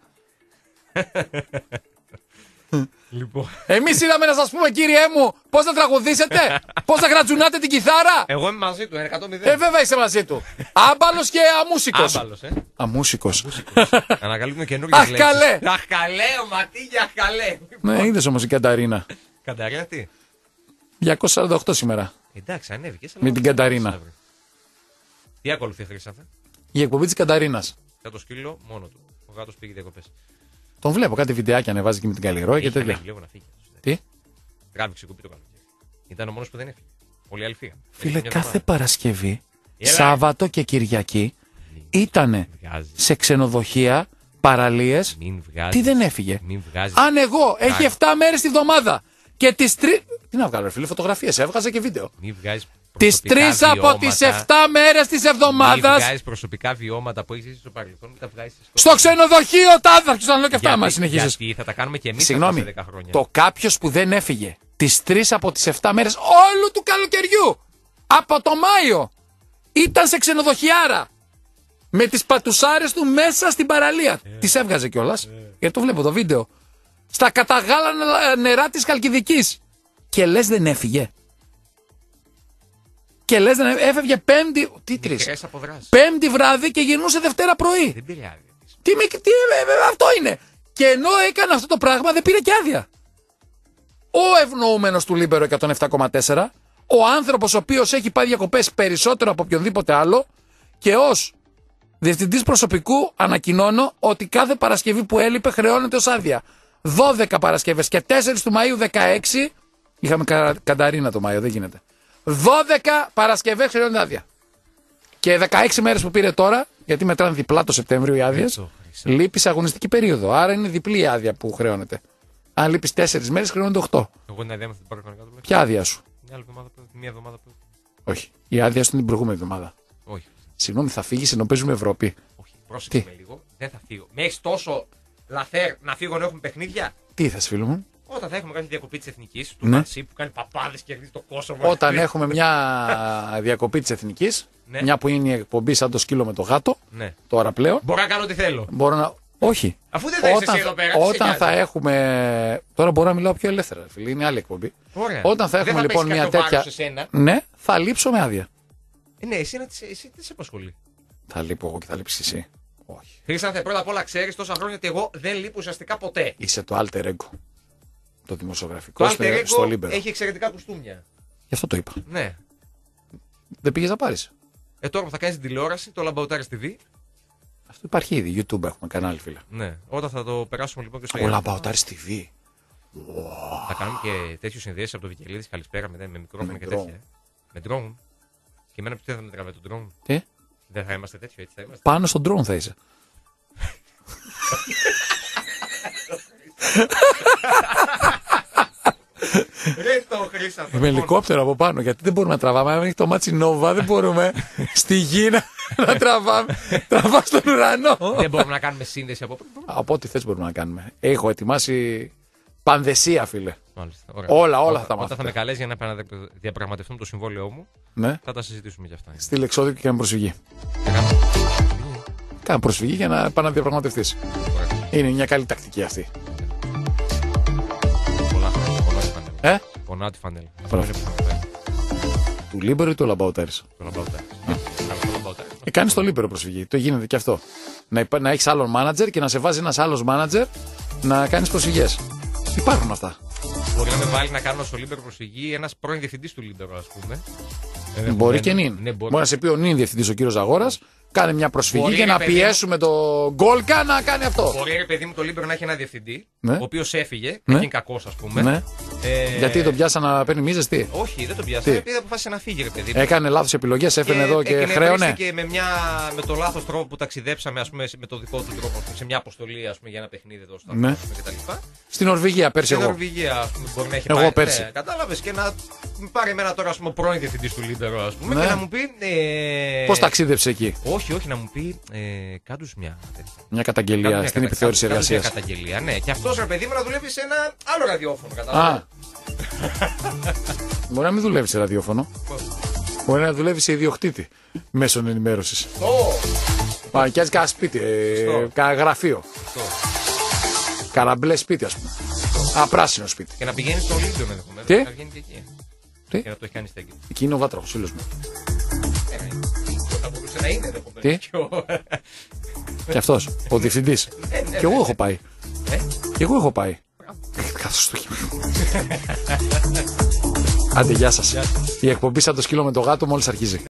Λοιπόν. Εμείς είδαμε να σας πούμε, κύριέ μου, πώς θα τραγουδήσετε, πώς θα γρατζουνάτε την κιθάρα. Εγώ είμαι μαζί του, εκατό μηδέν. Ε, βέβαια είσαι μαζί του. Άμπαλος και αμούσικος. Άμπαλος, ε. Αμούσικος. Ανακαλύπτουμε καινούργιες λέξεις. Αχ, καλέ. Αχ, καλέ, ο Ματίγια, αχ, καλέ. Ναι, είδες όμως η Κανταρίνα. Κανταρίνα τι. διακόσια σαράντα οκτώ σήμερα. Εντάξει, ανέβηκε. Με την Κανταρίνα. Τι ακολουθεί, Χρήσανθε. Η εκπομπή της Κανταρίνας. Για το σκύλο μόνο του. Ο γάτος πήγε διακοπές. Τον βλέπω, κάτι βιντεάκια ανεβάζει και με την Καλλιρόη και τέτοια. Λίγο να φύγει. Τι? Τράβηξε κουμπί το καλοκαίρι. Ήταν ο μόνος που δεν έφυγε. Όλοι άλλοι φύγαν. Φίλε, κάθε Παρασκευή, Σάββατο και Κυριακή ήτανε σε ξενοδοχεία, παραλίες. Τι δεν έφυγε. Αν εγώ έχει επτά μέρες τη βδομάδα και τις τρεις. Τι να βγάλω, φίλε, φωτογραφίες, έβγαζα και βίντεο. Τις τρεις από τις επτά μέρες της εβδομάδας. Μην βγάζεις προσωπικά βιώματα που έχεις ζήσει στο παρελθόν, μην τα βγάζεις στο, στο ξενοδοχείο τάδε. Θα λέω και αυτά, άμα συνεχίσεις. Γιατί θα τα κάνουμε και εμείς Συγγνώμη, σε δέκα χρόνια. Το κάποιος που δεν έφυγε τις τρεις από τις επτά μέρες όλου του καλοκαιριού από το Μάιο ήταν σε ξενοδοχιάρα με τις πατουσάρες του μέσα στην παραλία. Ε. Τις έβγαζε κιόλας. Ε. Γιατί το βλέπω το βίντεο. Στα καταγάλανα νερά της Χαλκιδικής. Και λες δεν έφυγε. Και λες δεν έφευγε πέμπτη. Τι τρεις. Πέμπτη βράδυ και γυρνούσε Δευτέρα πρωί. Δεν πήρε άδεια. Τι, τι, αυτό είναι. Και ενώ έκανε αυτό το πράγμα δεν πήρε και άδεια. Ο ευνοούμενος του Λίμπερο εκατόν επτά κόμμα τέσσερα, ο άνθρωπος ο οποίος έχει πάει διακοπές περισσότερο από οποιονδήποτε άλλο και ως διευθυντής προσωπικού ανακοινώνω ότι κάθε Παρασκευή που έλειπε χρεώνεται ως άδεια. δώδεκα Παρασκευές και τέσσερις του Μαΐου δεκαέξι. Είχαμε κα, Κανταρίνα το Μάιο, δεν γίνεται. δώδεκα Παρασκευές χρεώνεται άδεια. Και δεκαέξι μέρες που πήρε τώρα, γιατί μετράνε διπλά το Σεπτέμβριο οι άδειες, λείπει σε αγωνιστική περίοδο. Άρα είναι διπλή η άδεια που χρεώνεται. Αν λείπει τέσσερις μέρες, χρεώνονται οκτώ. Εγώ την άδεια μου την πάρω κανονικά. Ποια άδεια σου? Μια άλλη εβδομάδα που, μία εβδομάδα που. Όχι. Η άδεια σου είναι την προηγούμενη εβδομάδα. Όχι. Συγγνώμη, θα φύγει ενώ παίζουμε Ευρώπη. Όχι. Πρόσεξε με λίγο. Δεν θα φύγω. Με έχει τόσο λαθέρ να φύγω να έχουμε παιχνίδια. Τι θες, φίλο μου? Όταν θα έχουμε κάνει διακοπή της Εθνικής, του ναι. Μαρσί που κάνει παπάδες και κερδίζει το Κόσοβο. Όταν έχουμε μια διακοπή της Εθνικής, ναι. Μια που είναι η εκπομπή σαν το σκύλο με το γάτο, ναι. Τώρα πλέον. Μπορώ να κάνω ό,τι θέλω. Μπορώ να. Όχι. Αφού δεν θα είσαι εσύ εδώ πέρα. Όταν θα έχουμε. Τώρα μπορώ να μιλάω πιο ελεύθερα, φίλε. Είναι άλλη εκπομπή. Ωραία. Όταν θα έχουμε λοιπόν μια τέτοια. Ναι, θα λείψω με άδεια. Ε, ναι, εσύ, εσύ τι σε απασχολεί. Θα λείπω εγώ και θα λείψει εσύ. Όχι. Χρήσανθε, πρώτα απ' όλα ξέρεις τόσα χρόνια ότι εγώ δεν λείπω ουσιαστικά ποτέ. Είσαι το alter ego. Το δημοσιογραφικό το alter στο ego Λίμπερο. Έχει εξαιρετικά κουστούμια. Γι' αυτό το είπα. Ναι. Δεν πήγες να πάρεις. Ε, τώρα που θα κάνεις τηλεόραση, το Λαμπαουτάρης τι βι. Αυτό υπάρχει ήδη. YouTube έχουμε κανάλι, φίλε. Ναι. Όταν θα το περάσουμε λοιπόν και στο Ο Λαμπαουτάρης τι βι. Wow. Θα κάνουμε και τέτοιου συνδέσεις από το Βικελίδης. Καλησπέρα με, με μικρόφωνα και τέτοια. Με drone. Και εμένα ποιο θα με τραβάει τον drone. Τι? Δεν θα είμαστε τέτοιο, έτσι θα είμαστε. Πάνω στον drone θα είσαι. Ρε το Χρήσανθε. Με ελικόπτερο από πάνω, γιατί δεν μπορούμε να τραβάμε. Αν έχει το μάτσι Νόβα, δεν μπορούμε στη γη να, να τραβάμε. Τραβά στον ουρανό. Δεν μπορούμε να κάνουμε σύνδεση από πριν. Από ό,τι θες μπορούμε να κάνουμε. Έχω ετοιμάσει πανδεσία, φίλε. Μάλιστα, όλα, όλα θα τα μάθουμε. Όταν θα με καλέσει για να διαπραγματευτούμε το συμβόλαιό μου, ναι. Θα τα συζητήσουμε για αυτά. Στείλ εξώδικο και να προσφυγή. Κάνε προσφυγή για να πάει να διαπραγματευτείς. Είναι μια καλή τακτική αυτή. Ε? Πονάω τη φανέλα. Του Λίμπερο ή του Λαμπαουτάρης? Του Λαμπαουτάρης. Ε, κάνεις το Λίμπερο προσφυγή. Το γίνεται και αυτό. Να, να έχεις άλλον μάνατζερ και να σε βάζει ένας άλλος μάνατζερ να κάνεις προσφυγές. Υπάρχουν αυτά. Μπορεί να με βάλει να κάνω στο Λίμπερο προσφυγή ένας πρώην διευθυντής του Λίμπερο, ας πούμε. Ε, Μπορεί και νυν. Ναι, μπορεί. μπορεί να σε πει ο νυν διευθυντής ο κύριος Ζαγόρας, κάνει μια προσφυγή μπορεί, και να πιέσουμε το Γκόλκα να κάνει αυτό. Μπορεί, ρε παιδί μου, το Λίμπερο να έχει ένα διευθυντή, ναι. ο οποίος έφυγε, ναι. να γίνει κακός, ας πούμε. Ναι. Ε... Γιατί τον πιάσαν να παίρνει μίζες, τι. Όχι, δεν τον πιάσαν. Επειδή αποφάσισε να φύγει, ρε παιδί μου. Έκανε λάθος επιλογές, έφερε εδώ και χρέωνε. Και με, μια... με το λάθος τρόπο που ταξιδέψαμε, ας πούμε, με το δικό του τρόπο, σε μια αποστολή, ας πούμε, για ένα παιχνίδι εδώ στο ναι. κτλ. Στην Νορβηγία πέρσι εγώ. Στην Νορβηγία, ας πούμε, μπορεί να έχει εγώ πάει. Πέρσι. Ναι, κατάλαβες, και να πάρει εμένα τώρα, ας πούμε, πρώην διευθυντής του Λίμπερο, ας πούμε, ναι. και να μου πει. Ε... Πώς ταξίδεψε εκεί. Όχι, όχι, να μου πει. Ε, κάντου μια. Μια καταγγελία μια στην κατα... επιθεώρηση εργασίας. Μια καταγγελία, ναι. Και αυτός, ρε παιδί μου, να δουλεύει σε ένα άλλο ραδιόφωνο, κατάλαβες. Μπορεί να μην δουλεύει σε ραδιόφωνο. Μπορεί να δουλεύει σε ιδιοκτήτη μέσων ενημέρωσης. Μα νοικιάζει κανένα σπίτι, ε, κανένα γραφείο. Καραμπλέ σπίτι, ας πούμε. Α, πράσινο σπίτι. Και να πηγαίνει στο Ολύμπιο ενδεχομένως. Τι? Να βγαίνει και εκεί. Τι? Και να το έχει κάνει στέγγι. Εκεί είναι ο Βάτραχος, φίλος μου. Θα μπορούσε να είναι ενδεχομένως. Τι? Και αυτός, ο διευθυντής. Και εγώ έχω πάει. Και εγώ έχω πάει. Κάθω στο κείμενο. Άντε, γεια σας. Η εκπομπή σαν το σκύλο με το γάτο μόλις αρχίζει.